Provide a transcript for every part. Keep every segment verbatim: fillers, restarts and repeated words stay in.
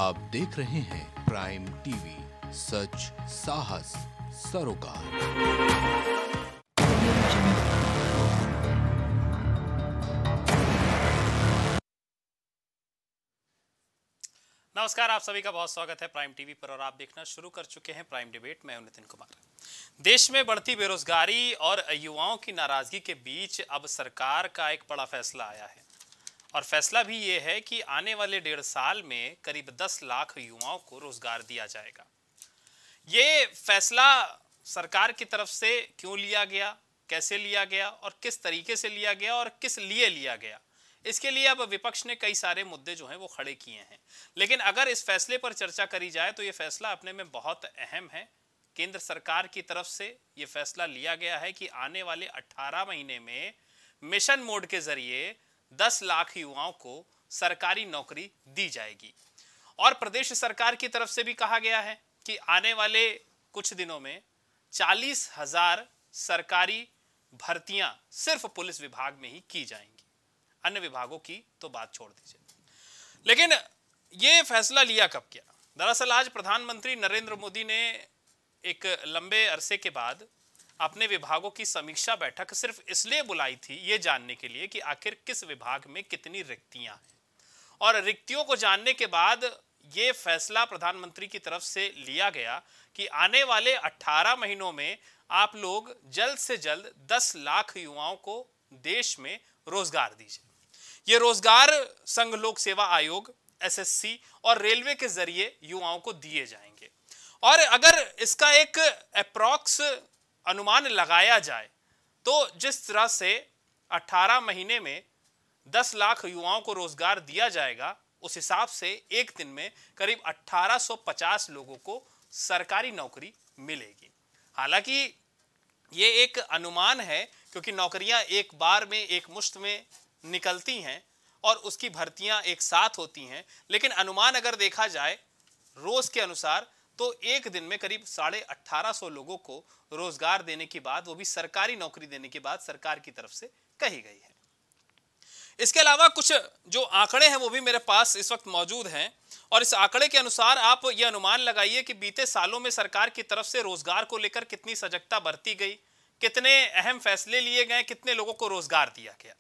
आप देख रहे हैं प्राइम टीवी, सच साहस सरोकार। नमस्कार, आप सभी का बहुत स्वागत है प्राइम टीवी पर और आप देखना शुरू कर चुके हैं प्राइम डिबेट। मैं हूं नितिन कुमार। देश में बढ़ती बेरोजगारी और युवाओं की नाराजगी के बीच अब सरकार का एक बड़ा फैसला आया है और फैसला भी ये है कि आने वाले डेढ़ साल में करीब दस लाख युवाओं को रोजगार दिया जाएगा। ये फैसला सरकार की तरफ से क्यों लिया गया, कैसे लिया गया और किस तरीके से लिया गया और किस लिए लिया गया, इसके लिए अब विपक्ष ने कई सारे मुद्दे जो हैं वो खड़े किए हैं। लेकिन अगर इस फैसले पर चर्चा करी जाए तो ये फैसला अपने में बहुत अहम है। केंद्र सरकार की तरफ से ये फैसला लिया गया है कि आने वाले अठारह महीने में मिशन मोड के जरिए दस लाख युवाओं को सरकारी नौकरी दी जाएगी। और प्रदेश सरकार की तरफ से भी कहा गया है कि आने वाले कुछ दिनों में चालीस हजार सरकारी भर्तियां सिर्फ पुलिस विभाग में ही की जाएंगी, अन्य विभागों की तो बात छोड़ दीजिए। लेकिन ये फैसला लिया कब गया? दरअसल आज प्रधानमंत्री नरेंद्र मोदी ने एक लंबे अरसे के बाद अपने विभागों की समीक्षा बैठक सिर्फ इसलिए बुलाई थी, ये जानने के लिए कि आखिर किस विभाग में कितनी रिक्तियां हैं। और रिक्तियों को जानने के बाद ये फैसला प्रधानमंत्री की तरफ से लिया गया कि आने वाले अठारह महीनों में आप लोग जल्द से जल्द दस लाख युवाओं को देश में रोजगार दीजिए। ये रोजगार संघ लोक सेवा आयोग, एसएससी और रेलवे के जरिए युवाओं को दिए जाएंगे। और अगर इसका एक अप्रॉक्स अनुमान लगाया जाए तो जिस तरह से अठारह महीने में दस लाख युवाओं को रोजगार दिया जाएगा, उस हिसाब से एक दिन में करीब अठारह सौ पचास लोगों को सरकारी नौकरी मिलेगी। हालांकि ये एक अनुमान है क्योंकि नौकरियां एक बार में एक मुश्त में निकलती हैं और उसकी भर्तियां एक साथ होती हैं। लेकिन अनुमान अगर देखा जाए रोज के अनुसार तो एक दिन में करीब साढ़े अठारह सौ लोगों को रोजगार देने की बात, वो भी सरकारी नौकरी देने की बात सरकार की तरफ से कही गई है। इसके अलावा कुछ जो आंकड़े हैं वो भी मेरे पास इस वक्त मौजूद हैं और इस आंकड़े के अनुसार आप ये अनुमान लगाइए कि बीते सालों में सरकार की तरफ से रोजगार को लेकर कितनी सजगता बरती गई, कितने अहम फैसले लिए गए, कितने लोगों को रोजगार दिया गया।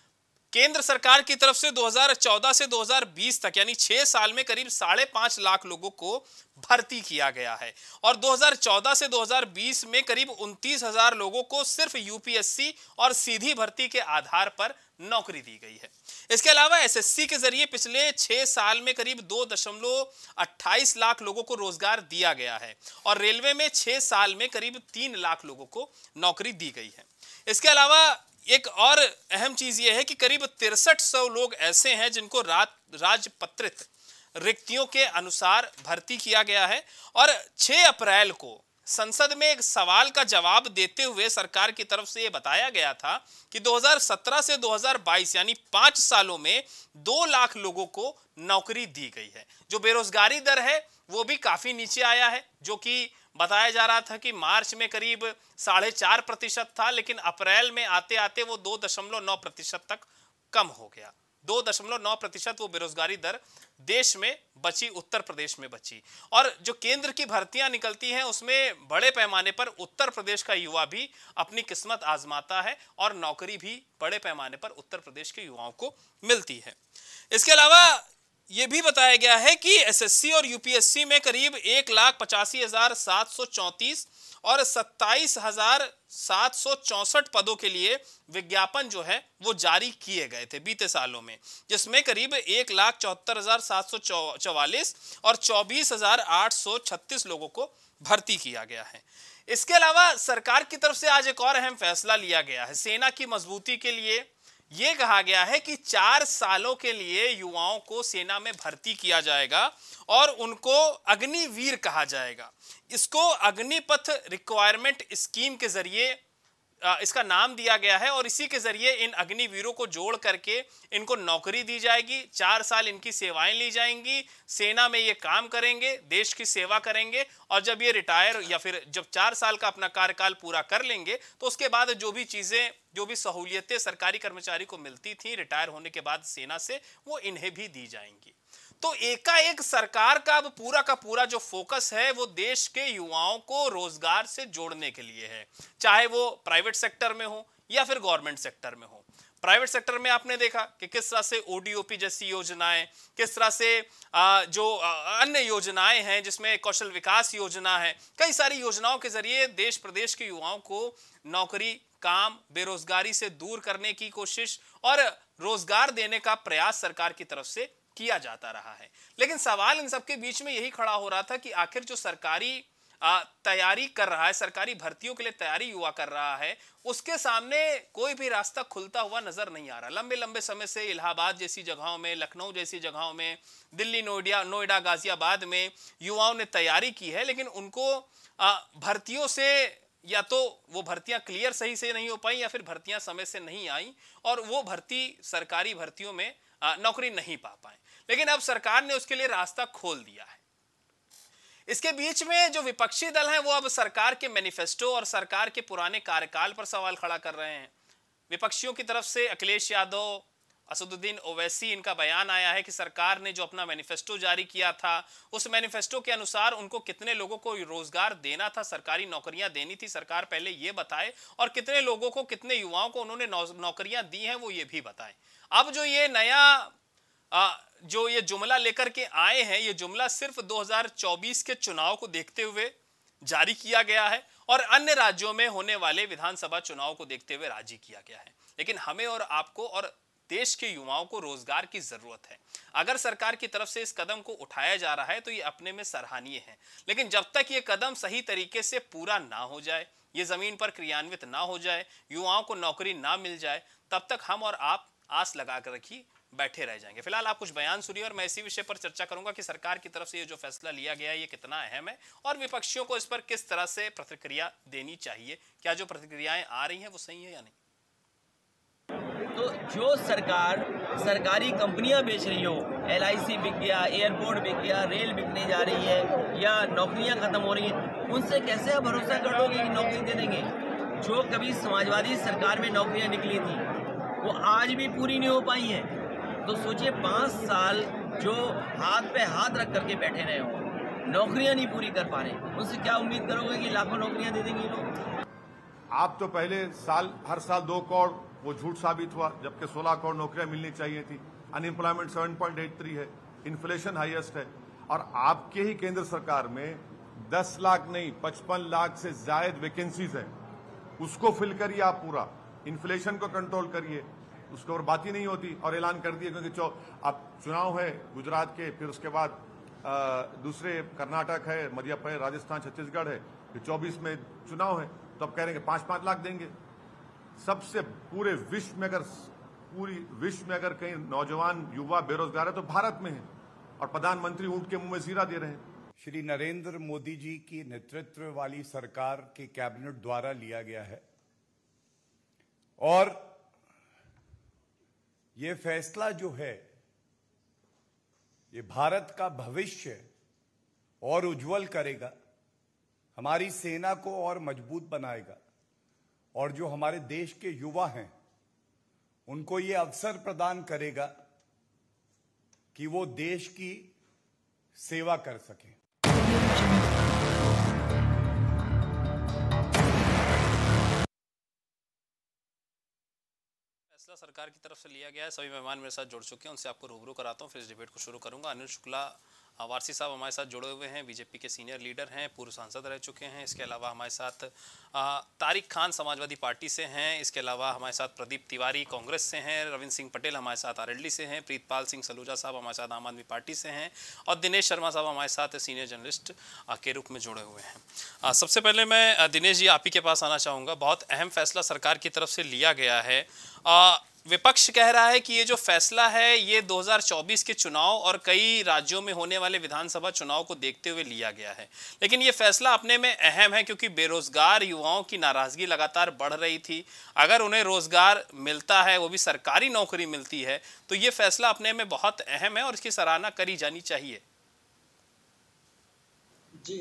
केंद्र सरकार की तरफ से दो हज़ार चौदह से दो हज़ार बीस तक यानी छह साल में करीब साढ़े पांच लाख लोगों को भर्ती किया गया है और दो हज़ार चौदह से दो हज़ार बीस में करीब उनतीस हजार लोगों को सिर्फ यूपीएससी और सीधी भर्ती के आधार पर नौकरी दी गई है। इसके अलावा एसएससी के जरिए पिछले छह साल में करीब दो दशमलव अट्ठाईस लाख लोगों को रोजगार दिया गया है और रेलवे में छह साल में करीब तीन लाख लोगों को नौकरी दी गई है। इसके अलावा एक और अहम चीज यह है कि करीब तिरसठ सौ लोग ऐसे हैं जिनको राजपत्रित रिक्तियों के अनुसार भर्ती किया गया है। और छह अप्रैल को संसद में एक सवाल का जवाब देते हुए सरकार की तरफ से यह बताया गया था कि दो हज़ार सत्रह से दो हज़ार बाईस यानी पांच सालों में दो लाख लोगों को नौकरी दी गई है। जो बेरोजगारी दर है वो भी काफी नीचे आया है, जो कि बताया जा रहा था कि मार्च में करीब साढ़े चार प्रतिशत था, लेकिन अप्रैल में आते आते वो दो दशमलव नौ प्रतिशत तक कम हो गया। दो दशमलव नौ प्रतिशत वो बेरोजगारी दर देश में बची, उत्तर प्रदेश में बची। और जो केंद्र की भर्तियां निकलती हैं उसमें बड़े पैमाने पर उत्तर प्रदेश का युवा भी अपनी किस्मत आजमाता है और नौकरी भी बड़े पैमाने पर उत्तर प्रदेश के युवाओं को मिलती है। इसके अलावा ये भी बताया गया है कि एसएससी और यूपीएससी में करीब एक लाख पचासी हजार सात सौ चौंतीस और सत्ताईस हजार सात सौ चौसठ पदों के लिए विज्ञापन जो है वो जारी किए गए थे बीते सालों में, जिसमें करीब एक लाख चौहत्तर हजार सात सौ चौवालीस और चौबीस हजार आठ सौ छत्तीस लोगों को भर्ती किया गया है। इसके अलावा सरकार की तरफ से आज एक और अहम फैसला लिया गया है। सेना की मजबूती के लिए ये कहा गया है कि चार सालों के लिए युवाओं को सेना में भर्ती किया जाएगा और उनको अग्निवीर कहा जाएगा। इसको अग्निपथ रिक्वायरमेंट स्कीम के जरिए इसका नाम दिया गया है और इसी के जरिए इन अग्निवीरों को जोड़ करके इनको नौकरी दी जाएगी। चार साल इनकी सेवाएं ली जाएंगी, सेना में ये काम करेंगे, देश की सेवा करेंगे और जब ये रिटायर या फिर जब चार साल का अपना कार्यकाल पूरा कर लेंगे तो उसके बाद जो भी चीज़ें, जो भी सहूलियतें सरकारी कर्मचारी को मिलती थी रिटायर होने के बाद सेना से, वो इन्हें भी दी जाएंगी। तो एकाएक सरकार का अब पूरा का पूरा जो फोकस है वो देश के युवाओं को रोजगार से जोड़ने के लिए है, चाहे वो प्राइवेट सेक्टर में हो या फिर गवर्नमेंट सेक्टर में हो। प्राइवेट सेक्टर में आपने देखा कि किस तरह से ओडीओपी जैसी योजनाएं, किस तरह से आ, जो आ, अन्य योजनाएं हैं जिसमें कौशल विकास योजना है, कई सारी योजनाओं के जरिए देश प्रदेश के युवाओं को नौकरी, काम, बेरोजगारी से दूर करने की कोशिश और रोजगार देने का प्रयास सरकार की तरफ से किया जाता रहा है। लेकिन सवाल इन सबके बीच में यही खड़ा हो रहा था कि आखिर जो सरकारी तैयारी कर रहा है, सरकारी भर्तियों के लिए तैयारी युवा कर रहा है, उसके सामने कोई भी रास्ता खुलता हुआ नजर नहीं आ रहा। लंबे लंबे समय से इलाहाबाद जैसी जगहों में, लखनऊ जैसी जगहों में, दिल्ली, नोएडा नोएडा गाजियाबाद में युवाओं ने तैयारी की है, लेकिन उनको भर्तियों से या तो वो भर्तियां क्लियर सही से नहीं हो पाई या फिर भर्तियां समय से नहीं आई और वो भर्ती सरकारी भर्तियों में नौकरी नहीं पा पाए। लेकिन अब सरकार ने उसके लिए रास्ता खोल दिया है। इसके बीच में जो विपक्षी दल हैं वो अब सरकार के मैनिफेस्टो और सरकार के पुराने कार्यकाल पर सवाल खड़ा कर रहे हैं। विपक्षियों की तरफ से अखिलेश यादव, असदुद्दीन ओवैसी, इनका बयान आया है कि सरकार ने जो अपना मैनिफेस्टो जारी किया था उस मैनिफेस्टो के अनुसार उनको कितने लोगों को रोजगार देना था, सरकारी नौकरियां देनी थी, सरकार पहले ये बताए, और कितने लोगों को, कितने युवाओं को उन्होंने नौकरियां दी हैं वो ये भी बताए। अब जो ये नया आ, जो ये जुमला लेकर के आए हैं, ये जुमला सिर्फ दो हज़ार चौबीस के चुनाव को देखते हुए जारी किया गया है और अन्य राज्यों में होने वाले विधानसभा चुनाव को देखते हुए राजी किया गया है। लेकिन हमें और आपको और देश के युवाओं को रोजगार की जरूरत है। अगर सरकार की तरफ से इस कदम को उठाया जा रहा है तो ये अपने में सराहनीय है, लेकिन जब तक ये कदम सही तरीके से पूरा ना हो जाए, ये जमीन पर क्रियान्वित ना हो जाए, युवाओं को नौकरी ना मिल जाए, तब तक हम और आप आस लगा कर रखी बैठे रह जाएंगे। फिलहाल आप कुछ बयान सुनिए और मैं इसी विषय पर चर्चा करूंगा कि सरकार की तरफ से ये जो फैसला लिया गया है ये कितना अहम है और विपक्षियों को इस पर किस तरह से प्रतिक्रिया देनी चाहिए। क्या जो प्रतिक्रियाएं आ रही हैं वो सही है या नहीं? तो जो सरकार सरकारी कंपनियां बेच रही हो, एल आई सी बिक गया, एयरपोर्ट बिक गया, रेल बिकने जा रही है या नौकरियां खत्म हो रही हैं, उनसे कैसे आप भरोसा कर लोगे कि नौकरी दे देंगे? जो कभी समाजवादी सरकार में नौकरियां निकली थी वो आज भी पूरी नहीं हो पाई हैं। तो सोचिए, पाँच साल जो हाथ पे हाथ रख करके बैठे रहे हो, नौकरियां नहीं पूरी कर पा रहे, उनसे क्या उम्मीद करोगे कि लाखों नौकरियां दे देंगे लोग? आप तो पहले साल हर साल दो करोड़ वो झूठ साबित हुआ, जबकि सोलह करोड़ नौकरियां मिलनी चाहिए थी। अनएम्प्लॉयमेंट सात पॉइंट आठ तीन है, इन्फ्लेशन हाईएस्ट है और आपके ही केंद्र सरकार में दस लाख नहीं पचपन लाख से ज्यादा वैकेंसीज है। उसको फिल करिए आप, पूरा इन्फ्लेशन को कंट्रोल करिए, उसके और बात ही नहीं होती। और ऐलान कर दिए क्योंकि अब चुनाव है गुजरात के, फिर उसके बाद आ, दूसरे कर्नाटक है, मध्य प्रदेश, राजस्थान, छत्तीसगढ़ है, फिर चौबीस में चुनाव है, तो अब कह रहे हैं पांच पांच लाख देंगे। सबसे पूरे विश्व में अगर पूरी विश्व में अगर कहीं नौजवान युवा बेरोजगार है तो भारत में है और प्रधानमंत्री ऊंट के मुंह में जीरा दे रहे हैं। श्री नरेंद्र मोदी जी की नेतृत्व वाली सरकार के कैबिनेट द्वारा लिया गया है और ये फैसला जो है ये भारत का भविष्य और उज्जवल करेगा, हमारी सेना को और मजबूत बनाएगा और जो हमारे देश के युवा हैं उनको ये अवसर प्रदान करेगा कि वो देश की सेवा कर सकें। फैसला सरकार की तरफ से लिया गया है। सभी मेहमान मेरे साथ जुड़ चुके हैं, उनसे आपको रूबरू कराता हूं, फिर इस डिबेट को शुरू करूंगा। अनिल शुक्ला वारसी साहब हमारे साथ जुड़े हुए हैं, बीजेपी के सीनियर लीडर हैं, पूर्व सांसद रह चुके हैं। इसके अलावा हमारे साथ तारिक खान समाजवादी पार्टी से हैं। इसके अलावा हमारे साथ प्रदीप तिवारी कांग्रेस से हैं, रविंद्र सिंह पटेल हमारे साथ आरएलडी से हैं, प्रीतपाल सिंह सलूजा साहब हमारे साथ आम आदमी पार्टी से हैं और दिनेश शर्मा साहब हमारे साथ सीनियर जर्नलिस्ट के रूप में जुड़े हुए हैं। सबसे पहले मैं दिनेश जी आप ही के पास आना चाहूँगा। बहुत अहम फैसला सरकार की तरफ से लिया गया है। विपक्ष कह रहा है कि ये जो फैसला है ये दो हज़ार चौबीस के चुनाव और कई राज्यों में होने वाले विधानसभा चुनाव को देखते हुए लिया गया है, लेकिन ये फैसला अपने में अहम है क्योंकि बेरोजगार युवाओं की नाराजगी लगातार बढ़ रही थी। अगर उन्हें रोजगार मिलता है, वो भी सरकारी नौकरी मिलती है, तो ये फैसला अपने में बहुत अहम है और इसकी सराहना करी जानी चाहिए। जी,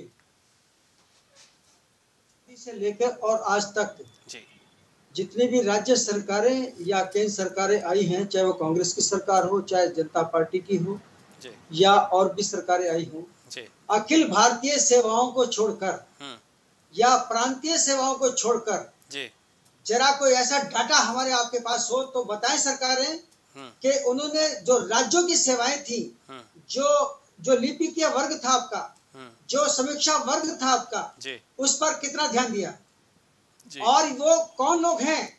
से लेकर और आज तक जी जितनी भी राज्य सरकारें या केंद्र सरकारें आई हैं, चाहे वो कांग्रेस की सरकार हो चाहे जनता पार्टी की हो, जी, या और भी सरकारें आई हों, जी, अखिल भारतीय सेवाओं को छोड़कर हम्म, या प्रांतीय सेवाओं को छोड़कर जी, जरा कोई ऐसा डाटा हमारे आपके पास हो तो बताएं सरकारें हम्म, कि उन्होंने जो राज्यों की सेवाएं थी, हम्म, जो जो लिपिकीय वर्ग था आपका, हम्म, जो समीक्षा वर्ग था आपका, जी, उस पर कितना ध्यान दिया, जी, और वो कौन लोग हैं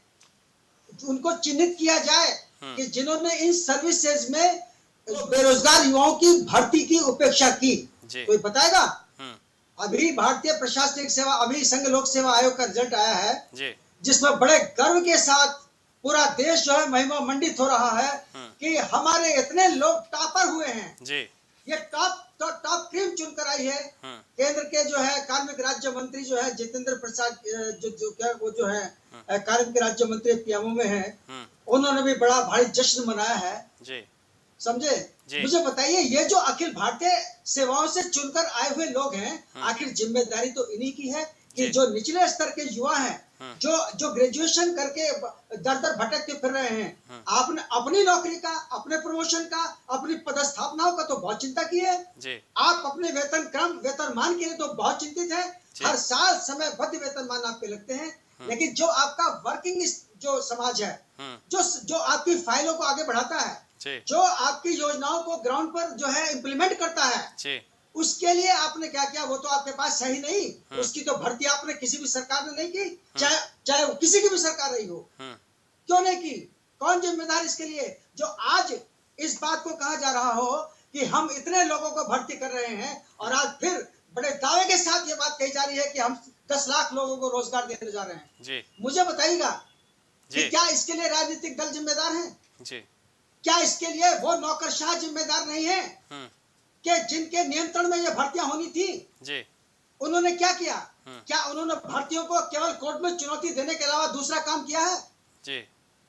उनको चिन्हित किया जाए कि जिन्होंने इन सर्विसेज में बेरोजगार युवाओं की भर्ती की उपेक्षा की। जी, कोई बताएगा? हम्म, अभी भारतीय प्रशासनिक सेवा, अभी संघ लोक सेवा आयोग का रिजल्ट आया है, जी, जिसमें बड़े गर्व के साथ पूरा देश जो है महिमा मंडित हो रहा है कि हमारे इतने लोग टॉपर हुए हैं। जी, ये टॉप तो टॉप क्रीम चुनकर आई है। हम्म, केंद्र के जो है कार्मिक राज्य मंत्री जो है जितेंद्र प्रसाद, जो जो क्या वो जो है कार्मिक राज्य मंत्री पीएमओ में है, हम्म, उन्होंने भी बड़ा भारी जश्न मनाया है। जी, समझे? जी। मुझे बताइए, ये जो अखिल भारतीय सेवाओं से चुनकर आए हुए लोग हैं, आखिर जिम्मेदारी तो इन्हीं की है कि जी। जो निचले स्तर के युवा हैं, जो जो ग्रेजुएशन करके दर दर भटकते फिर रहे हैं, आपने अपनी नौकरी का, अपने प्रमोशन का, अपनी पदस्थापनाओं का तो बहुत चिंता की है। जी, आप अपने वेतन क्रम, वेतनमान के लिए तो बहुत चिंतित है। हर साल समयबद्ध वेतनमान आपके लगते हैं, लेकिन जो आपका वर्किंग जो समाज है, जो जो आपकी फाइलों को आगे बढ़ाता है, जी, जो आपकी योजनाओं को ग्राउंड पर जो है इम्प्लीमेंट करता है, जी, उसके लिए आपने क्या किया वो तो आपके पास सही नहीं। उसकी तो भर्ती आपने किसी भी सरकार ने नहीं की, चाहे चाहे वो किसी की भी सरकार रही हो। क्यों नहीं की? कौन जिम्मेदार इसके लिए? जो आज इस बात को कहा जा रहा हो कि हम इतने लोगों को भर्ती कर रहे हैं, और आज फिर बड़े दावे के साथ ये बात कही जा रही है कि हम दस लाख लोगों को रोजगार देने जा रहे हैं। जी, मुझे बताइएगा जी, कि क्या इसके लिए राजनीतिक दल जिम्मेदार हैं? जी, क्या इसके लिए वो नौकरशाह जिम्मेदार नहीं है हम्म, कि जिनके नियंत्रण में ये भर्तियां होनी थी? जी, उन्होंने क्या किया? क्या उन्होंने भर्तियों को केवल कोर्ट में चुनौती देने के अलावा दूसरा काम किया है? जी,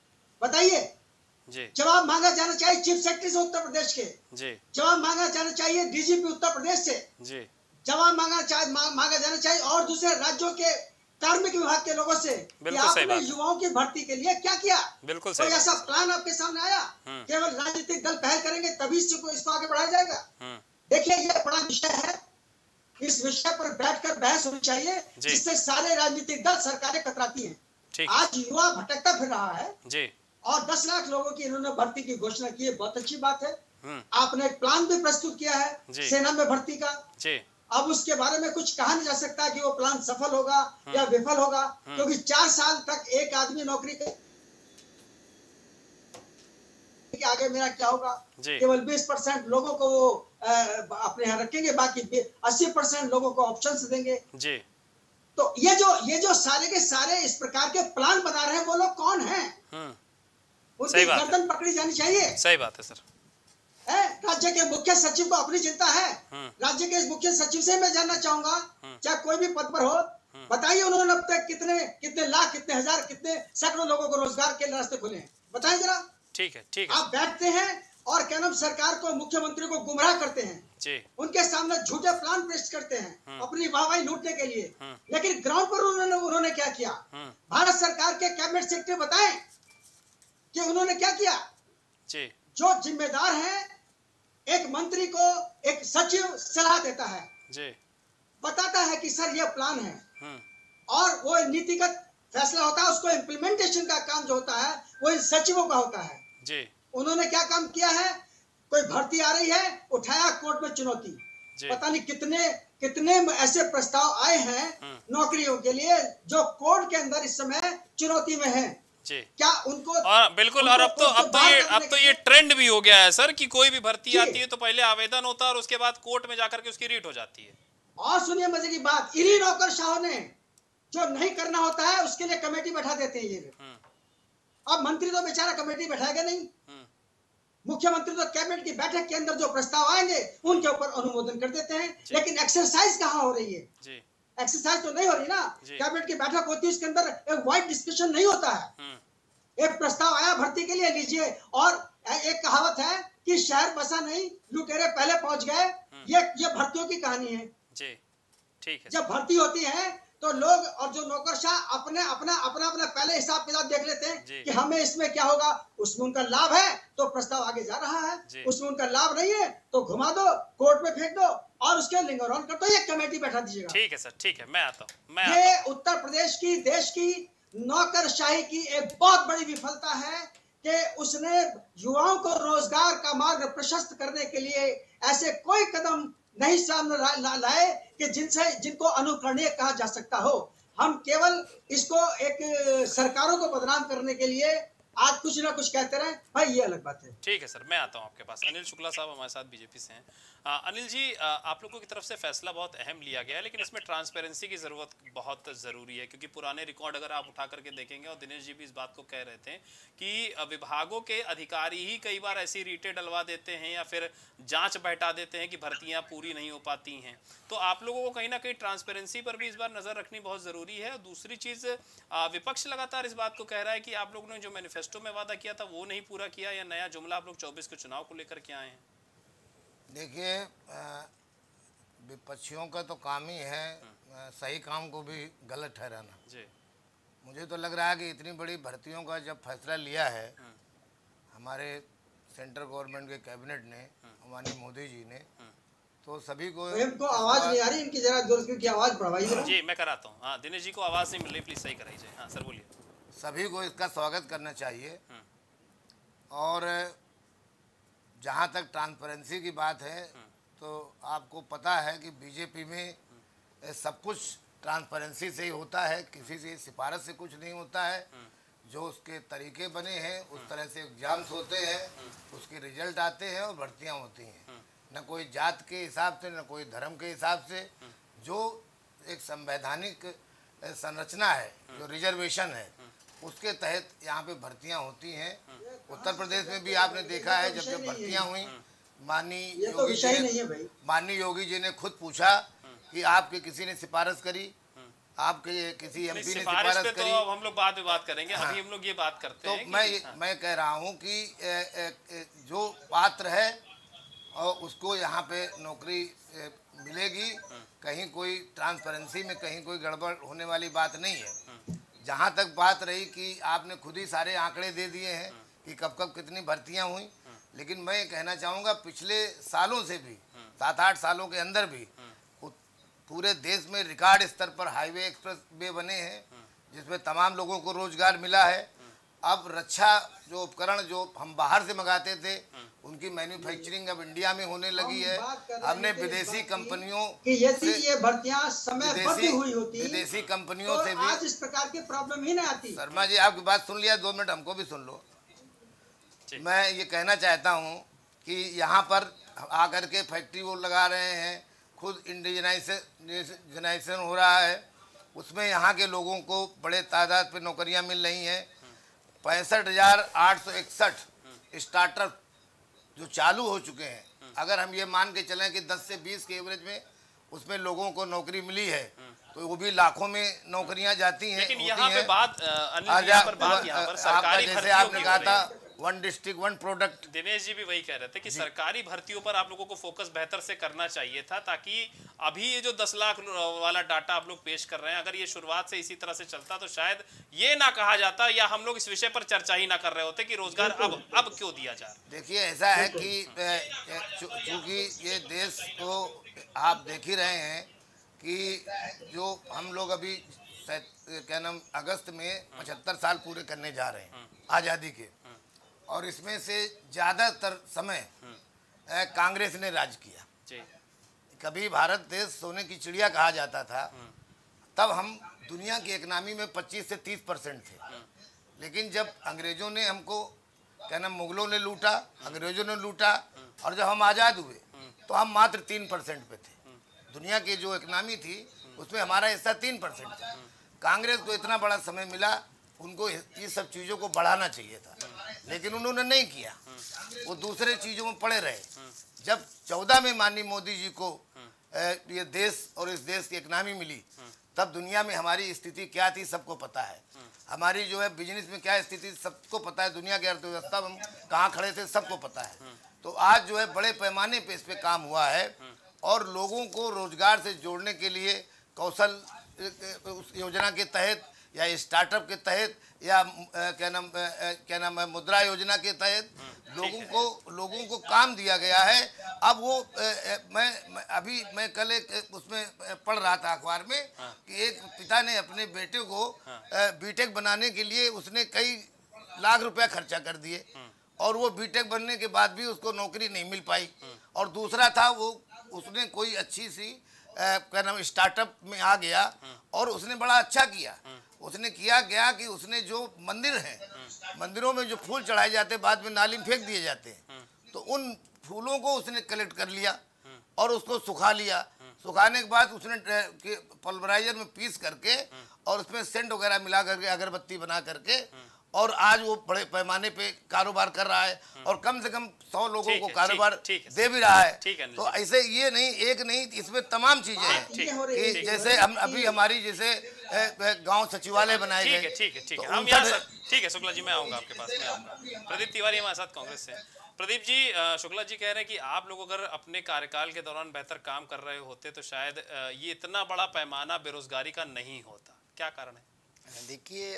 बताइए। जी, जवाब मांगा जाना चाहिए चीफ सेक्रेटरी से उत्तर प्रदेश के, जी, जवाब मांगा जाना चाहिए डीजीपी उत्तर प्रदेश से, जी, जवाब मांगा चाहिए मांगा जाना चाहिए और दूसरे राज्यों के कार्मिक विभाग के लोगों से कि आपने युवाओं की भर्ती के लिए क्या किया। बिल्कुल सही। कोई ऐसा प्लान आपके सामने आया? केवल राजनीतिक दल पहल करेंगे तभी इसको इसको आगे बढ़ाया जाएगा? देखिए, ये बड़ा विषय है, इस विषय पर बैठकर बहस होनी चाहिए, जिससे सारे राजनीतिक दल सरकारें कतराती हैं। आज युवा भटकता फिर रहा है, जी, और दस लाख लोगों की इन्होंने भर्ती की घोषणा की है, बहुत अच्छी बात है। आपने एक प्लान भी प्रस्तुत किया है सेना में भर्ती का, जी। अब उसके बारे में कुछ कहा नहीं जा सकता कि वो प्लान सफल होगा या विफल होगा, क्योंकि चार साल तक एक आदमी नौकरी के आगे मेरा क्या होगा? केवल बीस परसेंट लोगों को वो अपने यहाँ रखेंगे, बाकी अस्सी परसेंट लोगों को ऑप्शंस देंगे, जी। तो ये जो ये जो सारे के सारे इस प्रकार के प्लान बना रहे हैं, वो लोग कौन हैं? उनकी गर्दन पकड़ी जानी चाहिए। सही बात है सर। राज्य के मुख्य सचिव को अपनी चिंता है, राज्य के इस मुख्य सचिव से मैं जानना चाहूंगा, चाहे कोई भी पद पर हो, बताइए उन्होंने अब तक कितने कितने लाख, कितने हजार, कितने सैकड़ों लोगों को रोजगार के रास्ते खोले हैं? बताएं जरा। ठीक है, ठीक है। आप बैठते हैं और क्या नाम सरकार को, मुख्यमंत्री को गुमराह करते हैं, जी। उनके सामने झूठे प्लान पेश करते हैं अपनी वाहवाही लूटने के लिए, लेकिन ग्राउंड पर उन्होंने उन्होंने क्या किया? भारत सरकार के कैबिनेट सेक्रेटरी बताएं कि उन्होंने क्या किया? जी। जो जिम्मेदार है, एक मंत्री को एक सचिव सलाह देता है, जी, बताता है कि सर ये प्लान है, और वो नीतिगत फैसला होता है, उसको इम्प्लीमेंटेशन का काम जो होता है वो इन सचिवों का होता है, जी। उन्होंने क्या काम किया है? कोई भर्ती आ रही है, उठाया कोर्ट में चुनौती, पता नहीं कितने कितने ऐसे प्रस्ताव आए हैं नौकरियों के लिए जो कोर्ट के अंदर इस समय चुनौती में है, जी। क्या उनको और बिल्कुल उनको और अब तो अब तो ये अब तो ये ट्रेंड भी हो गया है सर कि कोई भी भर्ती आती है तो पहले आवेदन होता है और उसके बाद कोर्ट में जाकर के उसकी रीट हो जाती है। और सुनिए मजे की बात, इन्हीं नौकरशाहों ने जो नहीं करना होता है उसके लिए कमेटी बैठा देते हैं ये। अब मंत्री तो बेचारा कमेटी बैठाएगा नहीं, मुख्यमंत्री तो कैबिनेट की बैठक के अंदर जो प्रस्ताव आएंगे उनके ऊपर अनुमोदन कर देते हैं, लेकिन एक्सरसाइज कहाँ हो रही है? जी। एक्सरसाइज तो नहीं हो रही ना। कैबिनेट की बैठक होती है, उसके अंदर एक वाइड डिस्कशन नहीं होता है। एक प्रस्ताव आया भर्ती के लिए, लीजिए, और एक कहावत है कि शहर बसा नहीं, लुटेरे पहले पहुंच गए। ये ये भर्तियों की कहानी है, जी। ठीक है। जब भर्ती होती है तो लोग और जो नौकरशाह अपने अपना अपना अपना पहले हिसाब किताब देख लेते हैं कि हमें इसमें क्या होगा, उसमें उनका लाभ है तो प्रस्ताव आगे जा रहा है, उसमें उनका लाभ नहीं है तो घुमा दो, कोर्ट में फेंक दो और उसके लिंगर ऑन कर दो, ये कमेटी बैठा दीजिएगा। ठीक है सर, ठीक है, मैं आता हूँ। मैं ये उत्तर प्रदेश की, देश की नौकरशाही की एक बहुत बड़ी विफलता है कि उसने युवाओं को रोजगार का मार्ग प्रशस्त करने के लिए ऐसे कोई कदम नहीं सामने लाए कि जिनसे जिनको अनुकरणीय कहा जा सकता हो। हम केवल इसको एक सरकारों को बदनाम करने के लिए आज कुछ ना कुछ कहते रहे भाई, ये अलग बात है। ठीक है सर, मैं आता हूं आपके पास। अनिल शुक्ला साहब हमारे साथ बीजेपी से हैं। आ, अनिल जी, आ, आप लोगों की तरफ से फैसला बहुत अहम लिया गया है, लेकिन इसमें ट्रांसपेरेंसी की जरूरत बहुत जरूरी है, क्योंकि पुराने रिकॉर्ड अगर आप उठा करके देखेंगे, और दिनेश जी भी इस बात को कह रहे थे कि विभागों के अधिकारी ही कई बार ऐसी रीटें डलवा देते हैं या फिर जांच बैठा देते हैं कि भर्तियां पूरी नहीं हो पाती हैं। तो आप लोगों को कहीं ना कहीं ट्रांसपेरेंसी पर भी इस बार नजर रखनी बहुत जरूरी है। और दूसरी चीज, विपक्ष लगातार इस बात को कह रहा है कि आप लोगों ने जो मैनिफेस्टो में वादा किया था वो नहीं पूरा किया, या नया जुमला आप लोग चौबीस के चुनाव को लेकर के आए हैं। देखिए, विपक्षियों का तो काम ही है सही काम को भी गलत ठहराना। जी, मुझे तो लग रहा है कि इतनी बड़ी भर्तियों का जब फैसला लिया है हमारे सेंट्रल गवर्नमेंट के कैबिनेट ने, माननीय मोदी जी ने, तो सभी को इनको आवाज नहीं आ रही, इनकी जरा जोर की आवाज बढ़वाइए। जी, मैं कराता हूँ। हाँ, दिनेश जी को आवाज नहीं मिल रही, प्लीज सही कराइए। हाँ सर, बोलिए। सभी को इसका स्वागत करना चाहिए। और जहाँ तक ट्रांसपेरेंसी की बात है, तो आपको पता है कि बीजेपी में सब कुछ ट्रांसपेरेंसी से ही होता है, किसी से सिफारिश से कुछ नहीं होता है। जो उसके तरीके बने हैं उस तरह से एग्जाम्स होते हैं, उसके रिजल्ट आते हैं और भर्तियाँ होती हैं। न कोई जात के हिसाब से, न कोई धर्म के हिसाब से। जो एक संवैधानिक संरचना है, जो रिजर्वेशन है, उसके तहत यहाँ पे भर्तियाँ होती हैं। उत्तर प्रदेश में भी आपने देखा है, जब जब भर्तियाँ हुई, माननीय योगी जी ने माननीय योगी जी ने खुद पूछा कि आपके किसी ने सिफारिश करी, आपके किसी एमपी ने सिफारिश करी। तो अब हम लोग बाद में बात करेंगे। हाँ, अभी हम लोग ये बात करते तो हैं मैं हाँ। मैं कह रहा हूँ कि जो पात्र है और उसको यहाँ पे नौकरी मिलेगी। कहीं कोई ट्रांसपेरेंसी में कहीं कोई गड़बड़ होने वाली बात नहीं है। जहाँ तक बात रही कि आपने खुद ही सारे आंकड़े दे दिए हैं कि कब कब कितनी भर्तियाँ हुई, लेकिन मैं ये कहना चाहूँगा पिछले सालों से भी, सात आठ सालों के अंदर भी पूरे देश में रिकॉर्ड स्तर पर हाईवे एक्सप्रेस वे बने हैं, जिसमें तमाम लोगों को रोजगार मिला है। अब रक्षा जो उपकरण जो हम बाहर से मंगाते थे, उनकी मैन्युफैक्चरिंग अब इंडिया में होने लगी है। हमने विदेशी कंपनियों कि यदि ये भर्तियां समयबद्ध हुई होती, विदेशी कंपनियों तो से भी आज इस प्रकार की प्रॉब्लम ही नहीं आती। शर्मा जी, आपकी बात सुन लिया, दो मिनट हमको भी सुन लो। मैं ये कहना चाहता हूँ कि यहाँ पर आकर के फैक्ट्री वो लगा रहे हैं, खुद इंडिजनाइजेशन हो रहा है, उसमें यहाँ के लोगों को बड़े तादाद पे नौकरियाँ मिल रही हैं। पैंसठ हजार आठ सौ इकसठ स्टार्टअप जो चालू हो चुके हैं, अगर हम ये मान के चलें कि दस से बीस के एवरेज में उसमें लोगों को नौकरी मिली है, तो वो भी लाखों में नौकरियां जाती हैं। लेकिन यहाँ पे बात अनिल, यहाँ पर बात यहाँ पर सरकारी जैसे आपने कहा था one district one product, Dinesh ji भी वही कह रहे थे कि सरकारी भर्तियों पर आप लोगों को फोकस बेहतर से करना चाहिए था, ताकि अभी ये जो दस लाख वाला डाटा आप लोग पेश कर रहे हैं, अगर ये शुरुआत से इसी तरह से चलता तो शायद ये ना कहा जाता, या हम लोग इस विषय पर चर्चा ही ना कर रहे होते कि रोजगार अब अब क्यों दिया जा रहा। देखिए, ऐसा है कि चूंकि ये देश को आप देख ही रहे हैं कि जो हम लोग अभी क्या नाम अगस्त में पचहत्तर साल पूरे करने जा रहे हैं आज़ादी के, और इसमें से ज़्यादातर समय कांग्रेस ने राज किया। कभी भारत देश सोने की चिड़िया कहा जाता था, तब हम दुनिया की इकनॉमी में पच्चीस से तीस परसेंट थे। लेकिन जब अंग्रेज़ों ने हमको क्या नाम मुगलों ने लूटा, अंग्रेज़ों ने लूटा, और जब हम आज़ाद हुए तो हम मात्र तीन परसेंट पे थे। दुनिया की जो इकनॉमी थी उसमें हमारा हिस्सा तीन परसेंट था। कांग्रेस को इतना बड़ा समय मिला, उनको ये सब चीज़ों को बढ़ाना चाहिए था, लेकिन उन्होंने नहीं किया, वो दूसरे चीज़ों में पड़े रहे। जब चौदह में माननीय मोदी जी को ये देश और इस देश की इकनॉमी मिली, तब दुनिया में हमारी स्थिति क्या थी सबको पता है। हमारी जो है बिजनेस में क्या स्थिति सबको पता है, दुनिया की अर्थव्यवस्था में हम कहाँ खड़े थे सबको पता है। तो आज जो है बड़े पैमाने पे इस पे काम हुआ है, और लोगों को रोजगार से जोड़ने के लिए कौशल उस योजना के तहत या स्टार्टअप के तहत या क्या नाम क्या नाम है मुद्रा योजना के तहत लोगों को लोगों को काम दिया गया है। अब वो मैं, मैं अभी मैं कल एक उसमें पढ़ रहा था अखबार में कि एक पिता ने अपने बेटे को बीटेक बनाने के लिए उसने कई लाख रुपया खर्चा कर दिए और वो बीटेक बनने के बाद भी उसको नौकरी नहीं मिल पाई। और दूसरा था वो उसने कोई अच्छी सी क्या नाम स्टार्टअप में आ गया और उसने बड़ा अच्छा किया। उसने किया गया कि उसने जो मंदिर है मंदिरों में जो फूल चढ़ाए जाते बाद में नाली में फेंक दिए जाते हैं, तो उन फूलों को उसने कलेक्ट कर लिया और उसको सुखा लिया। सुखाने के बाद उसने पल्वराइजर में पीस करके और उसमें सेंट वगैरह मिला करके अगरबत्ती बना करके और आज वो बड़े पैमाने पे कारोबार कर रहा है और कम से कम सौ लोगों को कारोबार दे भी रहा है। तो ऐसे ये नहीं एक नहीं इसमें तमाम चीजें हैं कि जैसे हम अभी हमारी जैसे गांव सचिवालय बनाए गए। ठीक है ठीक है हम यहाँ ठीक है शुक्ला जी मैं आऊंगा आपके पास में आऊंगा। प्रदीप तिवारी हमारे साथ कांग्रेस से। प्रदीप जी, शुक्ला जी कह रहे हैं कि आप लोग अगर अपने कार्यकाल के दौरान बेहतर काम कर रहे होते तो शायद ये इतना बड़ा पैमाना बेरोजगारी का नहीं होता, क्या कारण है? देखिए,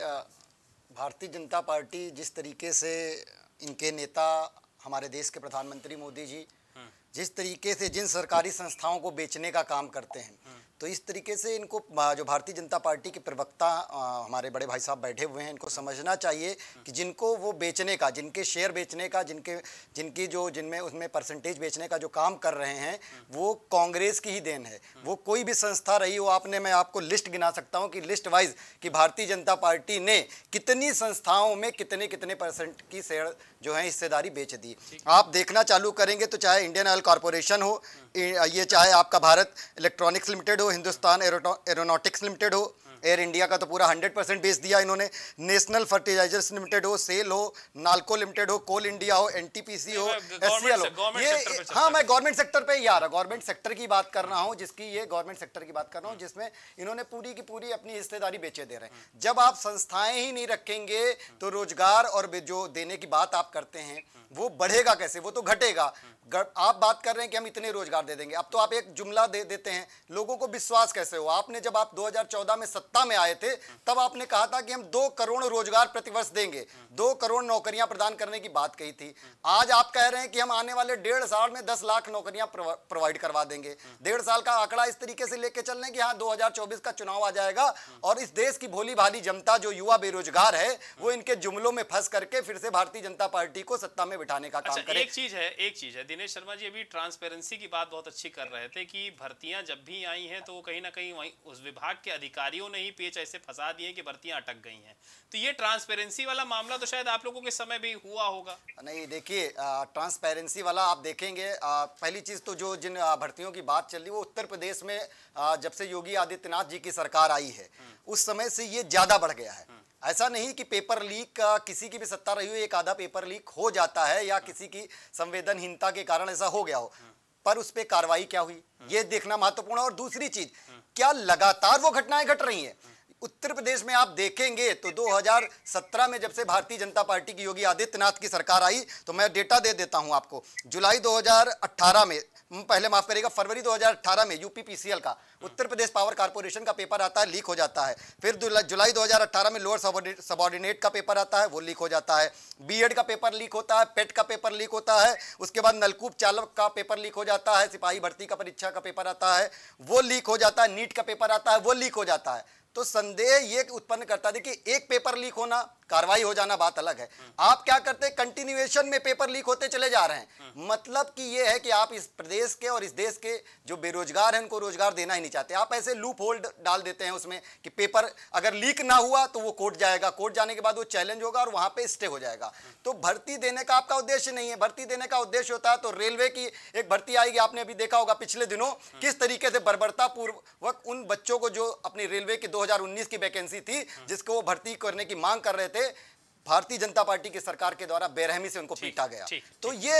भारतीय जनता पार्टी जिस तरीके से इनके नेता हमारे देश के प्रधानमंत्री मोदी जी जिस तरीके से जिन सरकारी संस्थाओं को बेचने का काम करते हैं, तो इस तरीके से इनको जो भारतीय जनता पार्टी के प्रवक्ता हमारे बड़े भाई साहब बैठे हुए हैं, इनको समझना चाहिए कि जिनको वो बेचने का, जिनके शेयर बेचने का, जिनके जिनकी जो जिनमें उसमें परसेंटेज बेचने का जो काम कर रहे हैं, वो कांग्रेस की ही देन है। वो कोई भी संस्था रही हो, आपने मैं आपको लिस्ट गिना सकता हूँ कि लिस्ट वाइज कि भारतीय जनता पार्टी ने कितनी संस्थाओं में कितने कितने परसेंट की शेयर जो है हिस्सेदारी बेच दी। आप देखना चालू करेंगे तो चाहे इंडियन ऑयल कॉरपोरेशन हो, ये चाहे आपका भारत इलेक्ट्रॉनिक्स लिमिटेड हो, हिंदुस्तान एरोनॉटिक्स लिमिटेड हो, एयर इंडिया का तो पूरा हंड्रेड परसेंट बेच दिया इन्होंने, नेशनल फर्टिलाइजर्स लिमिटेड हो, सेल हो, नाल्को लिमिटेड हो, कोल इंडिया हो, एनटीपीसी हो, एससीएल हो, ये हाँ मैं गवर्नमेंट सेक्टर पे ही आ रहा, गवर्नमेंट सेक्टर की बात कर रहा हूँ, जिसकी ये गवर्नमेंट सेक्टर की बात कर रहा हूँ जिसमें इन्होंने पूरी की पूरी अपनी हिस्सेदारी बेचे दे रहे हैं। जब आप संस्थाएं ही नहीं रखेंगे तो रोजगार और जो देने की बात आप करते हैं वो बढ़ेगा कैसे, वो तो घटेगा। आप बात कर रहे हैं कि हम इतने रोजगार दे देंगे, अब तो आप एक जुमला दे देते हैं, लोगों को विश्वास कैसे हो? आपने जब आप दो हज़ार चौदह में सत्ता में आए थे तब आपने कहा था कि हम दो करोड़ रोजगार प्रतिवर्ष देंगे, दो करोड़ नौकरियां प्रदान करने की बात कही थी। आज आप कह रहे हैं कि हम आने वाले डेढ़ साल में दस लाख नौकरियां प्रोवाइड करवा देंगे। डेढ़ साल का आंकड़ा इस तरीके से लेके चल रहे हैं कि हाँ दो हज़ार चौबीस का चुनाव आ जाएगा और इस देश की भोली भाली जनता जो युवा बेरोजगार है वो इनके जुमलों में फंस करके फिर से भारतीय जनता पार्टी को सत्ता में बिठाने का काम करे। एक चीज है एक चीज है दिनेश शर्मा जी अभी ट्रांसपेरेंसी की बात बहुत अच्छी कर रहे थे कि भर्तियां जब भी आई हैं तो कहीं ना कहीं वहीं उस विभाग के अधिकारियों ने ही पेच ऐसे फंसा दिए कि भर्तियां अटक गई हैं। तो ये ट्रांसपेरेंसी वाला मामला तो शायद आप लोगों के समय भी हुआ होगा। नहीं, देखिए ट्रांसपेरेंसी वाला आप देखेंगे, आ, पहली चीज तो जो जिन भर्तियों की बात चल रही है वो उत्तर प्रदेश में आ, जब से योगी आदित्यनाथ जी की सरकार आई है उस समय से ये ज्यादा बढ़ गया है। ऐसा नहीं कि पेपर लीक का किसी की भी सत्ता रही हो एक आधा पेपर लीक हो जाता है या किसी की संवेदनहीनता के कारण ऐसा हो गया हो, पर उस पर कार्रवाई क्या हुई ये देखना महत्वपूर्ण है। और दूसरी चीज, क्या लगातार वो घटनाएं घट रही हैं? उत्तर प्रदेश में आप देखेंगे तो दो हज़ार सत्रह में जब से भारतीय जनता पार्टी की योगी आदित्यनाथ की सरकार आई, तो मैं डेटा दे देता हूं आपको, जुलाई दो हज़ार अठारह में, पहले माफ करिएगा फरवरी दो हज़ार अठारह में यूपीपीसीएल का उत्तर प्रदेश पावर कॉर्पोरेशन का पेपर आता है, लीक हो जाता है। फिर जुलाई दो हज़ार अठारह में लोअर सबऑर्डिनेट का पेपर आता है, वो लीक हो जाता है। बीएड का पेपर लीक होता है, पेट का पेपर लीक होता है, उसके बाद नलकूप चालक का पेपर लीक हो जाता है, सिपाही भर्ती का परीक्षा का पेपर आता है वो लीक हो जाता है, नीट का पेपर आता है वो लीक हो जाता है। तो संदेह ये उत्पन्न करता है कि एक पेपर लीक होना, कार्रवाई हो जाना बात अलग है। आप क्या करते हैं, कंटिन्यूएशन में पेपर लीक होते चले जा रहे हैं। मतलब कि ये है कि आप इस प्रदेश के और इस देश के जो बेरोजगार हैं उनको रोजगार देना ही नहीं चाहते। आप ऐसे लूप होल्ड डाल देते हैं उसमें कि पेपर अगर लीक ना हुआ तो वो कोर्ट जाएगा, कोर्ट जाने के बाद वो चैलेंज होगा और वहां पे स्टे हो जाएगा। तो भर्ती देने का आपका उद्देश्य नहीं है। भर्ती देने का उद्देश्य होता है तो रेलवे की एक भर्ती आएगी, आपने अभी देखा होगा पिछले दिनों किस तरीके से बर्बरता पूर्वक उन बच्चों को जो अपनी रेलवे की दो हज़ार उन्नीस की वैकेंसी थी जिसको वो भर्ती करने की मांग कर रहे थे, भारतीय जनता पार्टी की सरकार के द्वारा बेरहमी से उनको पीटा गया। तो ये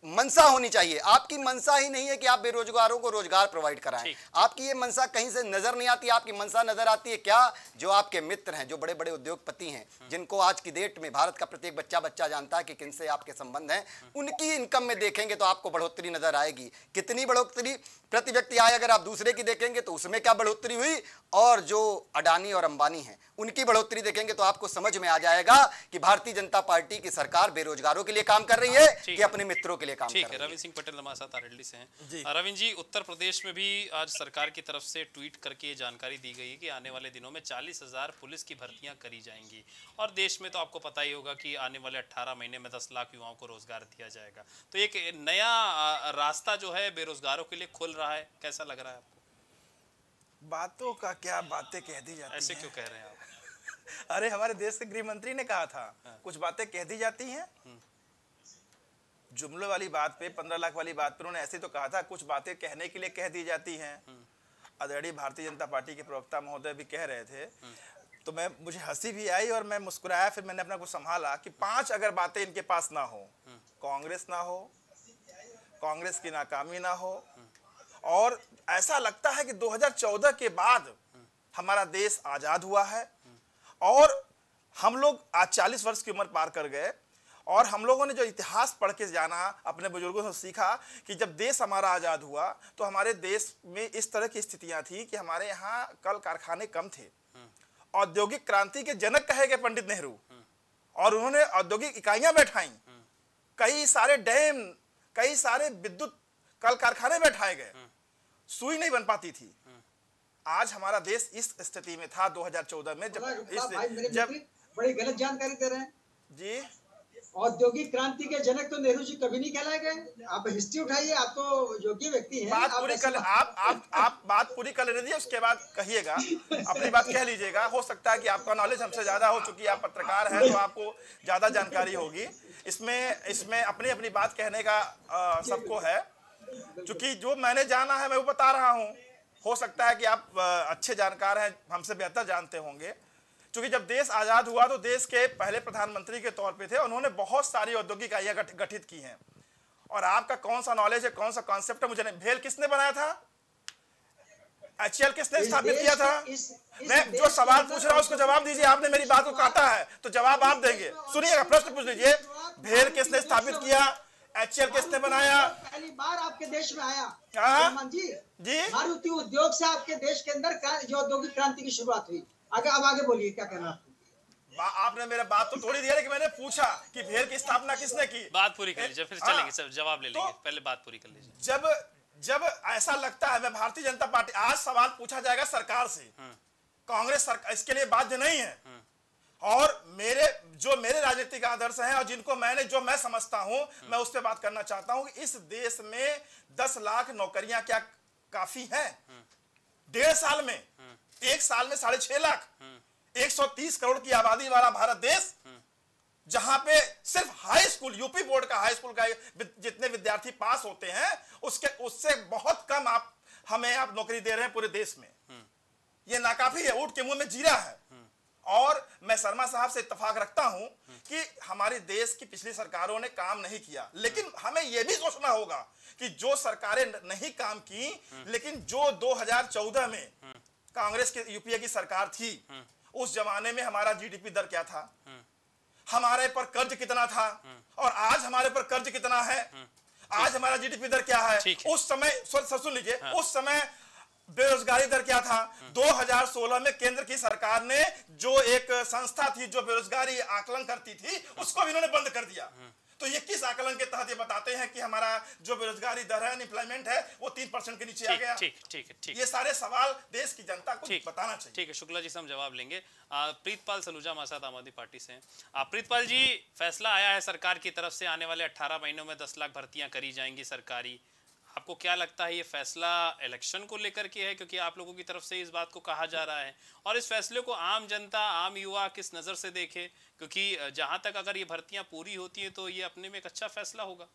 मंशा होनी चाहिए। आपकी मंशा ही नहीं है कि आप बेरोजगारों को रोजगार प्रोवाइड कराएं, आपकी ये मंशा कहीं से नजर नहीं आती। आपकी मंशा नजर आती है क्या? जो आपके मित्र हैं, जो बड़े बड़े उद्योगपति हैं, जिनको आज की डेट में भारत का प्रत्येक बच्चा बच्चा जानता है कि किनसे आपके संबंध हैं, उनकी इनकम में देखेंगे तो आपको बढ़ोतरी नजर आएगी। कितनी बढ़ोतरी? प्रति व्यक्ति आय अगर आप दूसरे की देखेंगे तो उसमें क्या बढ़ोतरी हुई, और जो अडानी और अंबानी हैं उनकी बढ़ोतरी देखेंगे तो आपको समझ में आ जाएगा कि भारतीय जनता पार्टी की सरकार बेरोजगारों के लिए काम कर रही है कि अपने मित्रों के लिए काम कर रही है। रविंद्र सिंह पटेल हमारे साथ आरएलडी से हैं। रविंद्र जी, उत्तर प्रदेश में भी आज सरकार की तरफ से ट्वीट करके ये जानकारी दी गई है कि आने वाले दिनों में चालीस हजार पुलिस की भर्तियां करी जाएंगी, और देश में तो आपको पता ही होगा कि आने वाले अट्ठारह महीने में दस लाख युवाओं को रोजगार दिया जाएगा। तो एक नया रास्ता जो है बेरोजगारों के लिए खुल रहा है, कैसा लग रहा है आपको? बातों का क्या बातें कह दी जाती हैं। ऐसे क्यों कह रहे हैं आप? अरे हमारे देश के गृह मंत्री ने कहा था, हाँ। कुछ बातें कह दी जाती हैं। जुमले वाली बात पे, पंद्रह लाख वाली बात पे उन्होंने ऐसे तो कहा था, कुछ बातें कहने के लिए कह दी जाती हैं। आदरणीय भारतीय जनता पार्टी के प्रवक्ता महोदय भी कह रहे थे, तो मैं मुझे हंसी भी आई और मैं मुस्कुराया। फिर मैंने अपना को संभाला कि पांच अगर बातें इनके पास ना हो, कांग्रेस ना हो, कांग्रेस की नाकामी ना हो, और ऐसा लगता है कि दो हज़ार चौदह के बाद हमारा देश आजाद हुआ है और हम लोग आज चालीस वर्ष की उम्र पार कर गए, और हम लोगों ने जो इतिहास पढ़ के जाना, अपने बुजुर्गों से सीखा कि जब देश हमारा आजाद हुआ तो हमारे देश में इस तरह की स्थितियां थी कि हमारे यहाँ कल कारखाने कम थे। औद्योगिक क्रांति के जनक कहे गए पंडित नेहरू, और उन्होंने औद्योगिक इकाइयां बैठाई, कई सारे डैम, कई सारे विद्युत कल कारखाने बैठाए गए, सुई नहीं बन पाती थी। आज हमारा देश इस स्थिति में था दो हज़ार चौदह में, जब इस जब बड़ी गलत जानकारी दे रहे हैं जी। औद्योगिक क्रांति के जनक तो नेहरू जी कभी नहीं कहलाए गए। आप हिस्ट्री उठाइए, आप तो योग्य व्यक्ति हैं। बात पूरी कर आप आप आप बात पूरी कर लेने दीजिए, उसके बाद कहिएगा, अपनी बात कह लीजिएगा। हो सकता है कि आपका नॉलेज हमसे ज्यादा हो, चूंकि आप पत्रकार हैं तो आपको ज्यादा जानकारी होगी। इसमें इसमें अपनी अपनी बात कहने का सबको है, चूंकि जो मैंने जाना है मैं वो बता रहा हूँ। हो सकता है कि आप अच्छे जानकार हैं, हमसे बेहतर जानते होंगे। क्योंकि जब देश आजाद हुआ तो देश के पहले प्रधानमंत्री के तौर पे थे, उन्होंने बहुत सारी औद्योगिक इकाइयां गठित की हैं। और आपका कौन सा नॉलेज है, कौन सा कॉन्सेप्ट है मुझे नहीं। भेल किसने बनाया था? एचएएल किसने स्थापित किया था? इस, इस मैं जो सवाल पूछ रहा हूं उसको जवाब दीजिए। आपने मेरी बात को काटा है तो जवाब आप देंगे। सुनिएगा, प्रश्न पूछ लीजिए। भेल किसने स्थापित किया? एचएएल किसने बनाया? पहली बार आपके देश में आया जी जी मारुति उद्योग से आपके देश के अंदर जो औद्योगिक क्रांति की शुरुआत हुई। आगे अब आगे बोलिए, क्या कहना आपको? आपने मेरा बात तो थोड़ी दिया, लेकिन मैंने पूछा कि भेल की स्थापना किसने की। बात पूरी कर लीजिए, फिर चलेंगे, सब जवाब ले लेंगे। तो पहले बात पूरी कर लीजिए। जब जब ऐसा लगता है, मैं भारतीय जनता पार्टी, आज सवाल पूछा जाएगा सरकार से, कांग्रेस सरकार इसके लिए बाध्य नहीं है। और मेरे जो मेरे राजनीतिक आदर्श हैं और जिनको मैंने जो मैं समझता हूं, मैं उस पर बात करना चाहता हूं कि इस देश में दस लाख नौकरियां क्या काफी हैं? डेढ़ साल में, एक साल में साढ़े छह लाख, एक सौ तीस करोड़ की आबादी वाला भारत देश, जहां पे सिर्फ हाई स्कूल, यूपी बोर्ड का हाई स्कूल का जितने विद्यार्थी पास होते हैं उसके उससे बहुत कम आप हमें आप नौकरी दे रहे हैं पूरे देश में। ये नाकाफी है, ऊंट के मुंह में जीरा है। और मैं शर्मा साहब से इत्तेफाक रखता हूं कि हमारे देश की पिछली सरकारों ने काम नहीं किया, लेकिन हमें यह भी सोचना होगा कि जो सरकारें नहीं काम की, लेकिन जो दो हज़ार चौदह में कांग्रेस की यूपीए की सरकार थी, उस जमाने में हमारा जीडीपी दर क्या था, हमारे पर कर्ज कितना था, और आज हमारे पर कर्ज कितना है, आज हमारा जीडीपी दर क्या है। उस समय सुन लीजिए, उस समय बेरोजगारी दर क्या था। दो हज़ार सोलह में केंद्र की सरकार ने जो एक संस्था थी जो बेरोजगारी आकलन करती थी, उसको भी इन्होंने बंद कर दिया। तो ये किस आकलन के तहत ये बताते हैं कि हमारा जो बेरोजगारी दर है, अनएम्प्लॉयमेंट है, वो तीन परसेंट के नीचे आ गया? ठीक ठीक ठीक ये सारे सवाल देश की जनता को बताना चाहिए। ठीक है, शुक्ला जी से हम जवाब लेंगे। प्रीतपाल सलूजा हमारे साथ आम आदमी पार्टी से हैं। प्रीतपाल जी, फैसला आया है सरकार की तरफ से, आने वाले अट्ठारह महीनों में दस लाख भर्तियां करी जाएंगी सरकारी। आपको क्या लगता है ये फैसला इलेक्शन को लेकर के है, क्योंकि आप लोगों की तरफ से इस बात को कहा जा रहा है, और इस फैसले को आम जनता, आम युवा किस नज़र से देखे? क्योंकि जहां तक अगर ये भर्तियां पूरी होती हैं तो ये अपने में एक अच्छा फैसला होगा।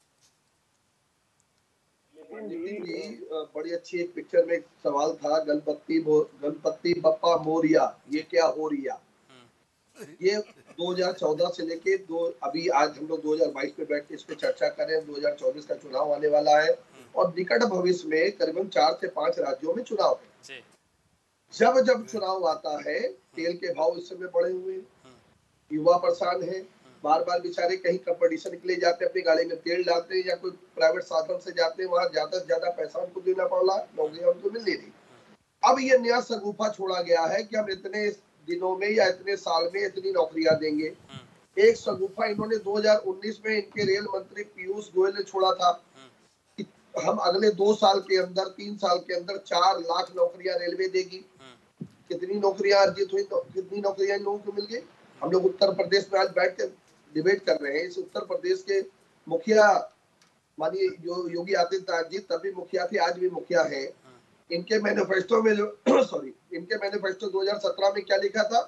नितिन जी, बड़ी अच्छी एक पिक्चर में एक सवाल था, गणपति गणपति बप्पा मोरिया, ये क्या हो रिया? ये दो हज़ार चौदह से लेके दो अभी आज हम लोग दो हज़ार बाईस में बैठ के इस पे चर्चा करें। दो हज़ार चौबीस का चुनाव आने वाला है और निकट भविष्य में करीबन चार से पांच राज्यों में चुनाव है। जब जब चुनाव आता है तेल के भाव इस समय बढ़े हुए हैं, युवा परेशान है, बार बार बेचारे कहीं कंपटीशन के लिए जाते हैं, अपनी गाड़ी में तेल डालते हैं या कोई प्राइवेट साधन से जाते हैं, वहां ज्यादा से ज्यादा पैसा उनको देना पड़ रहा है, नौकरियां उनको मिल नहीं रही। अब ये नया सगुफा छोड़ा गया है कि हम इतने दिनों में या इतने साल में इतनी नौकरियां देंगे। एक सगुफा इन्होंने दो हज़ार उन्नीस में इनके रेल मंत्री पीयूष गोयल ने छोड़ा था कि हम अगले दो साल के अंदर तीन साल के अंदर चार लाख नौकरियां रेलवे देगी। कितनी नौकरियां अर्जित हुई, तो कितनी नौकरियां इन लोगों को मिल गई। हम लोग उत्तर प्रदेश में आज बैठ के डिबेट कर रहे हैं। इस उत्तर प्रदेश के मुखिया मानिए जो योगी आदित्यनाथ जी तभी मुखिया थे, आज भी मुखिया है। इनके मैनिफेस्टो में जो सॉरी इनके मैनिफेस्टो दो हज़ार सत्रह में क्या लिखा था,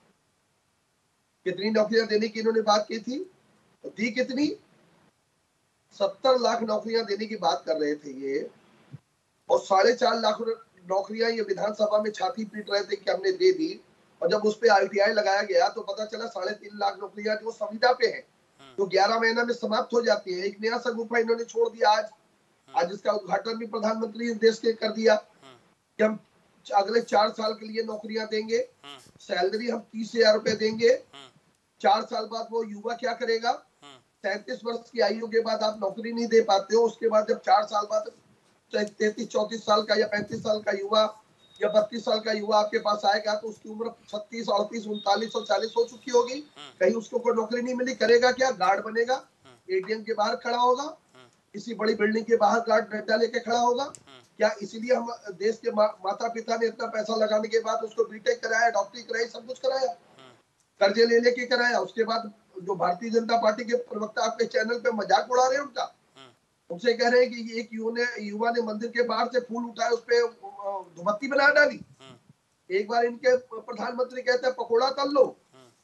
कितनी नौकरियां देने की इन्होंने बात की थी, तो दी कितनी, सत्तर लाख नौकरियां देने की बात कर रहे थे ये, और साढ़े चार लाख नौकरियां ये विधानसभा में छाती पीट रहे थे कि हमने दे दी। और जब उस पर आरटीआई लगाया गया तो पता चला साढ़े तीन लाख नौकरियां जो संविदा पे है जो ग्यारह महीना में समाप्त हो जाती है। एक नया सगुफा इन्होंने छोड़ दिया आज आज इसका उद्घाटन भी प्रधानमंत्री देश के कर दिया कि हम अगले चार साल के लिए नौकरियां देंगे, सैलरी हम तीस हजार रुपए देंगे। चार साल बाद वो युवा क्या करेगा, तैतीस वर्ष की आयु के बाद आप नौकरी नहीं दे पाते हो, उसके बाद जब चार साल बाद तैतीस चौतीस साल का या पैंतीस साल का युवा या बत्तीस साल का युवा आपके पास आएगा तो उसकी उम्र छत्तीस अड़तीस उनतालीस और चालीस हो चुकी होगी। कहीं उसको कोई नौकरी नहीं मिली, करेगा क्या, गार्ड बनेगा, एटीएम के बाहर खड़ा होगा, किसी बड़ी बिल्डिंग के बाहर गार्ड डंडा लेके खड़ा होगा क्या? इसीलिए हम देश के मा, माता पिता ने इतना पैसा लगाने के बाद उसको बीटेक कराया, डॉक्टरी कराई, सब कुछ कराया, कर्जे ले लेके कराया। उसके बाद जो भारतीय जनता पार्टी के प्रवक्ता आपके चैनल पे मजाक उड़ा रहे हैं उनका, उनसे कह रहे हैं कि एक युवा ने युवा ने मंदिर के बाहर से फूल उठाए, उस पे धुमत्ती बना डाली। एक बार इनके प्रधानमंत्री कहते हैं पकोड़ा तल लो,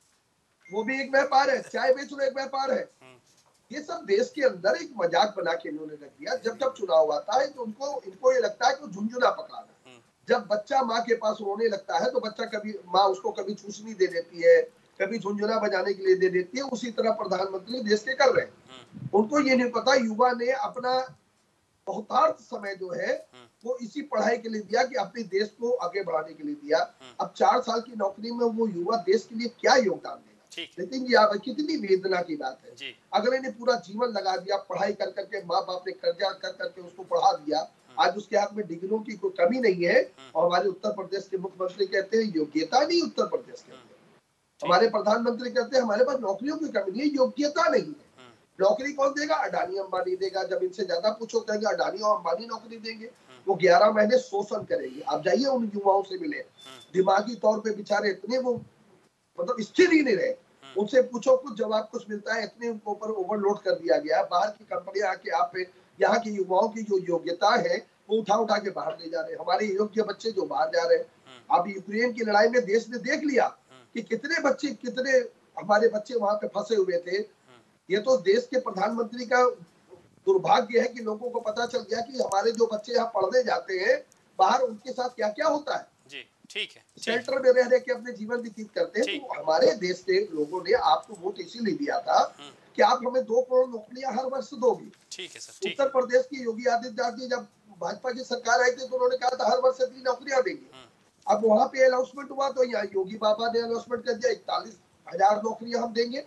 वो भी एक व्यापार है, चाय बेच लो एक व्यापार है। ये सब देश के अंदर एक मजाक बना के इन्होंने रख दिया। जब जब चुनाव आता है तो उनको इनको ये लगता है कि झुंझुना पकड़ाना। जब बच्चा माँ के पास रोने लगता है तो बच्चा कभी माँ उसको कभी चूसनी दे देती है, कभी झुंझुना बजाने के लिए दे देती है। उसी तरह प्रधानमंत्री देश के कर रहे हैं। उनको ये नहीं पता युवा ने अपना बहुतार्थ समय जो है वो इसी पढ़ाई के लिए दिया कि अपने देश को आगे बढ़ाने के लिए दिया। अब चार साल की नौकरी में वो युवा देश के लिए क्या योगदान देगा? लेकिन ये आप कितनी वेदना की बात है। अगले ने पूरा जीवन लगा दिया, पढ़ाई कर करके, माँ बाप ने कर्जा कर करके उसको पढ़ा दिया, आज उसके हाथ में डिग्रियों की कोई कमी नहीं है। और हमारे उत्तर प्रदेश के मुख्यमंत्री कहते हैं योग्यता नहीं उत्तर प्रदेश के अंदर। हमारे प्रधानमंत्री कहते हैं हमारे पास नौकरियों की कमी नहीं है, योग्यता नहीं है। नौकरी कौन देगा? अडानी अंबानी देगा। जब इनसे ज्यादा पूछो कहेंगे अडानी और अंबानी नौकरी देंगे। वो ग्यारह महीने शोषण करेंगे। आप जाइए उन युवाओं से मिले, दिमागी तौर पे बेचारे इतने वो मतलब स्थिर ही नहीं रहे। उनसे पूछो कुछ जवाब कुछ मिलता है, इतने उनके ऊपर ओवरलोड कर दिया गया। बाहर की कंपनियां आके आप पे यहाँ के युवाओं की जो योग्यता है वो उठा उठा के बाहर ले जा रहे हैं। हमारे योग्य बच्चे जो बाहर जा रहे हैं। अब यूक्रेन की लड़ाई में देश ने देख लिया कि कितने बच्चे कितने हमारे बच्चे वहां पे फंसे हुए थे। ये तो देश के प्रधानमंत्री का दुर्भाग्य है कि लोगों को पता चल गया कि हमारे जो बच्चे यहाँ पढ़ने जाते हैं बाहर उनके साथ क्या क्या होता है। जी ठीक है, शेल्टर में रह रहे के अपने जीवन व्यतीत करते हैं। तो हमारे देश के लोगों ने आपको वोट इसीलिए दिया था कि आप हमें दो करोड़ नौकरियां हर वर्ष दोगी। ठीक है सर। उत्तर प्रदेश की योगी आदित्यनाथ जी जब भाजपा की सरकार आई थी तो उन्होंने कहा था हर वर्ष इतनी नौकरियां देंगे। अब वहां पे अनाउंसमेंट हुआ तो यहाँ योगी बाबा ने अनाउंसमेंट कर दिया इकतालीस हजार नौकरियां हम देंगे।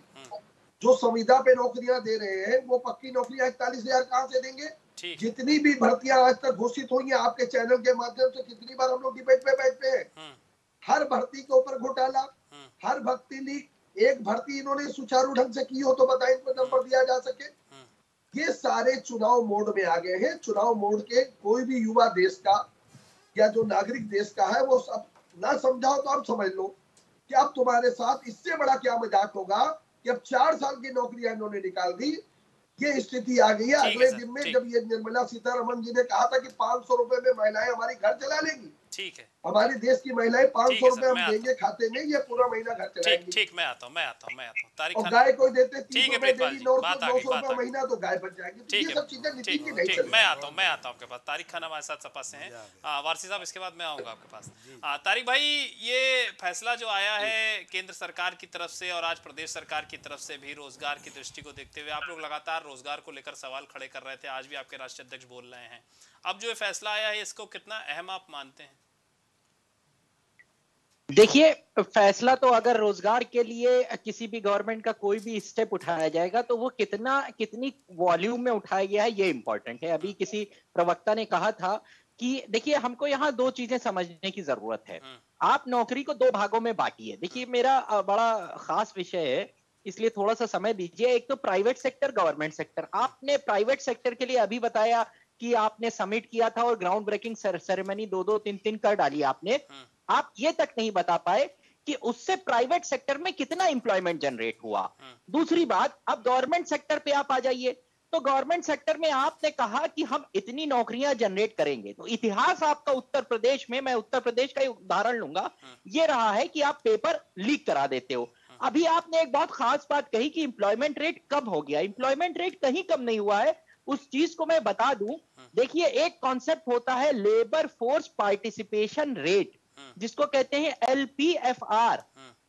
जो संविदा पे नौकरियां दे रहे हैं वो पक्की नौकरियां इकतालीस हजार कहाँ से देंगे? जितनी भी भर्तियां आज तक घोषित हुई हैं आपके चैनल के माध्यम से कितनी बार हम लोग डिबेट पे बैठते हैं। हर भर्ती के ऊपर घोटाला, हर भर्ती लीक, एक भर्ती इन्होंने सुचारू ढंग से की हो तो बताएं इनको नंबर दिया जा सके। ये सारे चुनाव मोड में आ गए हैं। चुनाव मोड के कोई भी युवा देश का या जो नागरिक देश का है वो सब ना समझाओ तो आप समझ लो कि अब तुम्हारे साथ इससे बड़ा क्या मजाक होगा कि अब चार साल की नौकरियां इन्होंने निकाल दी। ये स्थिति आ गई है। अगले दिन में जब ये निर्मला सीतारमण जी ने कहा था कि पांच सौ रुपए में महिलाएं हमारी घर चला लेंगी। ठीक है। हमारे देश की महिलाएं पाँच सौ रुपए हम देंगे खाते में, ये पूरा महीना घर चलाएंगे। ठीक, मैं आता हूँ मैं आता हूँ मैं आता हूँ तारीख और गाय कोई देते तीस रुपए डेली, नौ सौ रुपए महीना, तो गाय बच जाएगी। ठीक ये सब चीजें नीतीश जी नहीं है, मैं आता हूँ मैं आता हूँ आपके पास। तारिक खान हमारे साथ सपा से हैं, वारसी साहब इसके बाद मैं आऊँगा आपके पास। तारिक भाई, ये फैसला जो आया है केंद्र सरकार की तरफ से और आज प्रदेश सरकार की तरफ से भी, रोजगार की दृष्टि को देखते हुए आप लोग लगातार रोजगार को लेकर सवाल खड़े कर रहे थे, आज भी आपके राष्ट्रीय अध्यक्ष बोल रहे हैं। अब जो ये फैसला आया है इसको कितना अहम आप मानते हैं? देखिए, फैसला तो अगर रोजगार के लिए किसी भी गवर्नमेंट का कोई भी स्टेप उठाया जाएगा तो वो कितना कितनी वॉल्यूम में उठाया गया है ये इंपॉर्टेंट है। अभी किसी प्रवक्ता ने कहा था कि देखिए, हमको यहाँ दो चीजें समझने की जरूरत है। आप नौकरी को दो भागों में बांटिए। देखिए, मेरा बड़ा खास विषय है, इसलिए थोड़ा सा समय दीजिए। एक तो प्राइवेट सेक्टर, गवर्नमेंट सेक्टर। आपने प्राइवेट सेक्टर के लिए अभी बताया कि आपने समिट किया था और ग्राउंड ब्रेकिंग सेरेमनी दो दो तीन तीन कर डाली आपने। आप ये तक नहीं बता पाए कि उससे प्राइवेट सेक्टर में कितना एम्प्लॉयमेंट जनरेट हुआ। दूसरी बात, अब गवर्नमेंट सेक्टर पे आप आ जाइए, तो गवर्नमेंट सेक्टर में आपने कहा कि हम इतनी नौकरियां जनरेट करेंगे। तो इतिहास आपका उत्तर प्रदेश में, मैं उत्तर प्रदेश का उदाहरण लूंगा, ये रहा है कि आप पेपर लीक करा देते हो। अभी आपने एक बहुत खास बात कही कि एम्प्लॉयमेंट रेट कम हो गया। एम्प्लॉयमेंट रेट कहीं कम नहीं हुआ है। उस चीज को मैं बता दूं, देखिए, एक कॉन्सेप्ट होता है लेबर फोर्स पार्टिसिपेशन रेट, जिसको कहते हैं L P F R,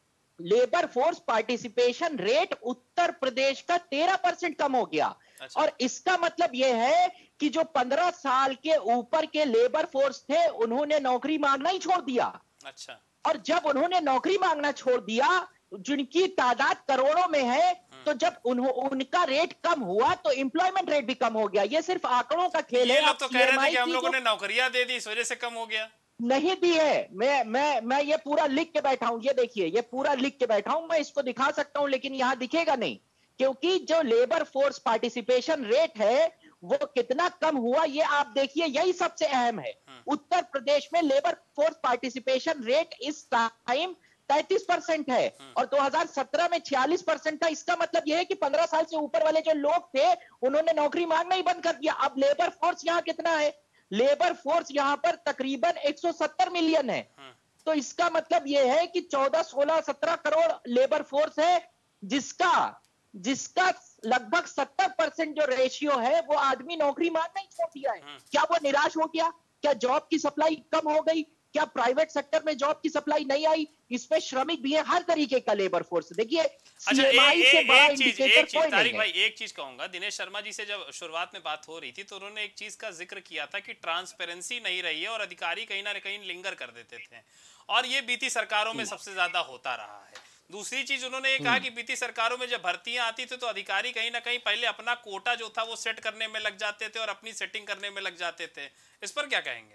labour force participation rate. Uttar Pradesh का तेरह परसेंट कम हो गया। अच्छा। और इसका मतलब यह है कि जो पंद्रह साल के ऊपर के लेबर फोर्स थे, उन्होंने नौकरी मांगना ही छोड़ दिया। अच्छा। और जब उन्होंने नौकरी मांगना छोड़ दिया, जिनकी तादाद करोड़ों में है, तो जब उनका रेट कम हुआ तो एम्प्लॉयमेंट रेट भी कम हो गया। ये सिर्फ आंकड़ों का खेल है। लोग तो कह रहे थे कि हम लोगों ने नौकरियां दे दी, इस वजह से कम हो गया। नहीं दी है। मैं मैं मैं ये पूरा लिख के बैठा हूं। ये देखिए, ये पूरा लिख के बैठा हूं। मैं इसको दिखा सकता हूं, लेकिन यहां दिखेगा नहीं, क्योंकि जो लेबर फोर्स पार्टिसिपेशन रेट है वो कितना कम हुआ ये आप देखिए। यही सबसे अहम है। उत्तर प्रदेश में लेबर फोर्स पार्टिसिपेशन रेट इस टाइम तैंतीस परसेंट है और दो हज़ार सत्रह में छियालीस परसेंट था। इसका मतलब यह है कि पंद्रह साल से ऊपर वाले जो लोग थे, उन्होंने नौकरी मांगना ही बंद कर दिया। अब लेबर फोर्स यहां कितना है? लेबर फोर्स यहां पर तकरीबन एक सौ सत्तर मिलियन है। तो इसका मतलब यह है कि चौदह, सोलह, सत्रह करोड़ लेबर फोर्स है, जिसका जिसका लगभग सत्तर परसेंट जो रेशियो है, वो आदमी नौकरी मांगना ही छोड़ दिया है। क्या वो निराश हो गया? क्या जॉब की सप्लाई कम हो गई? क्या प्राइवेट सेक्टर में जॉब की सप्लाई नहीं आई? इसमें श्रमिक भी है, हर तरीके का लेबर फोर्स। देखिए, अच्छा, ए, ए, से बड़ा एक चीज एक चीज तारिक भाई, एक चीज कहूंगा। दिनेश शर्मा जी से जब शुरुआत में बात हो रही थी तो उन्होंने एक चीज का जिक्र किया था कि ट्रांसपेरेंसी नहीं रही है और अधिकारी कहीं ना कहीं लिंगर कर देते थे, और ये बीती सरकारों में सबसे ज्यादा होता रहा है। दूसरी चीज उन्होंने ये कहा कि बीती सरकारों में जब भर्तियां आती थी तो अधिकारी कहीं ना कहीं पहले अपना कोटा जो था वो सेट करने में लग जाते थे और अपनी सेटिंग करने में लग जाते थे। इस पर क्या कहेंगे?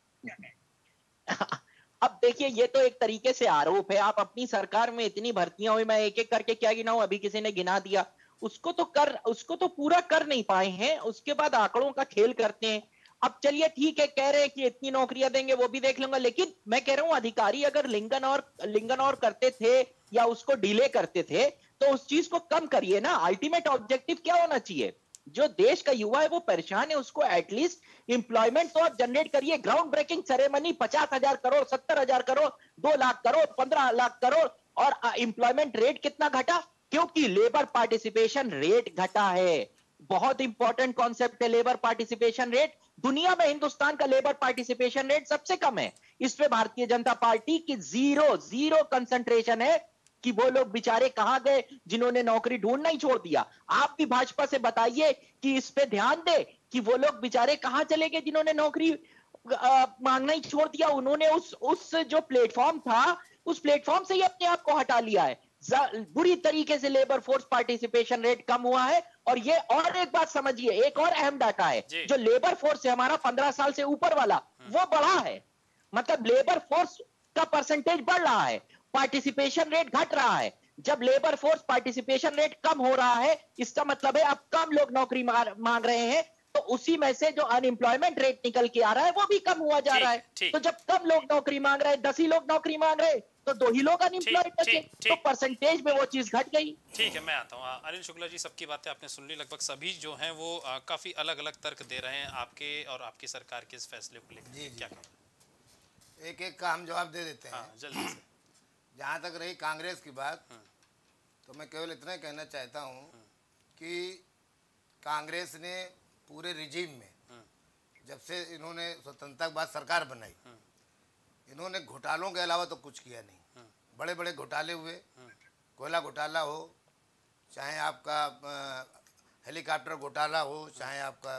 अब देखिए, ये तो एक तरीके से आरोप है। आप अपनी सरकार में इतनी भर्तियां हुई, मैं एक एक करके क्या गिनाऊं, अभी किसी ने गिना दिया। उसको तो कर उसको तो पूरा कर नहीं पाए हैं। उसके बाद आंकड़ों का खेल करते हैं। अब चलिए ठीक है, कह रहे हैं कि इतनी नौकरियां देंगे, वो भी देख लूंगा, लेकिन मैं कह रहा हूं अधिकारी अगर लिंगन और लिंगन और करते थे या उसको डिले करते थे तो उस चीज को कम करिए ना। अल्टीमेट ऑब्जेक्टिव क्या होना चाहिए? जो देश का युवा है वो परेशान है, उसको एटलीस्ट एम्प्लॉयमेंट तो आप जनरेट करिए। ग्राउंड ब्रेकिंग सेरेमनी पचास हजार करोड़, सत्तर हजार करोड़, दो लाख करोड़, पंद्रह लाख करोड़, और एम्प्लॉयमेंट रेट कितना घटा? क्योंकि लेबर पार्टिसिपेशन रेट घटा है। बहुत इंपॉर्टेंट कॉन्सेप्ट है लेबर पार्टिसिपेशन रेट। दुनिया में हिंदुस्तान का लेबर पार्टिसिपेशन रेट सबसे कम है। इस पे भारतीय जनता पार्टी की जीरो जीरो कंसंट्रेशन है कि वो लोग बेचारे कहां गए जिन्होंने नौकरी ढूंढना ही छोड़ दिया। आप भी भाजपा से बताइए कि इस पे ध्यान दे कि वो लोग बेचारे कहां चले गए जिन्होंने नौकरी मांगना ही छोड़ दिया। उन्होंने उस उस जो प्लेटफॉर्म था, उस प्लेटफॉर्म से ही अपने आप को हटा लिया है। बुरी तरीके से लेबर फोर्स पार्टिसिपेशन रेट कम हुआ है। और ये और एक बात समझिए, एक और अहम डाटा है, जो लेबर फोर्स है हमारा पंद्रह साल से ऊपर वाला, वो बढ़ा है। मतलब लेबर फोर्स का परसेंटेज बढ़ रहा है, पार्टिसिपेशन रेट घट रहा है। जब लेबर फोर्स पार्टिसिपेशन रेट कम हो रहा है, इसका मतलब है अब कम लोग नौकरी मांग रहे हैं, तो उसी में से जो अनएम्प्लॉयमेंट रेट निकल के आ रहा है वो भी कम हुआ जा रहा है। तो जब कम लोग नौकरी मांग रहे हैं, दस ही लोग नौकरी मांग रहे हैं, तो दो ही लोग अनएम्प्लॉयड बचे, तो परसेंटेज में वो चीज घट गई। ठीक है, मैं आता हूँ। अनिल शुक्ला जी, सबकी बातें आपने सुन ली। लगभग सभी जो हैं वो आ, काफी अलग अलग तर्क दे रहे हैं आपके और आपकी सरकार के इस फैसले को लेकर। क्या कहें? एक एक का हम जवाब दे देते हैं। हाँ, जल्दी से। जहाँ तक रही कांग्रेस की बात, तो मैं केवल इतना ही कहना चाहता हूँ कि कांग्रेस ने पूरे रिजीम में, जब से इन्होंने स्वतंत्रता के बाद सरकार बनाई, इन्होंने घोटालों के अलावा तो कुछ किया नहीं। बड़े बड़े घोटाले हुए, कोयला घोटाला हो, चाहे आपका हेलीकॉप्टर घोटाला हो, चाहे आपका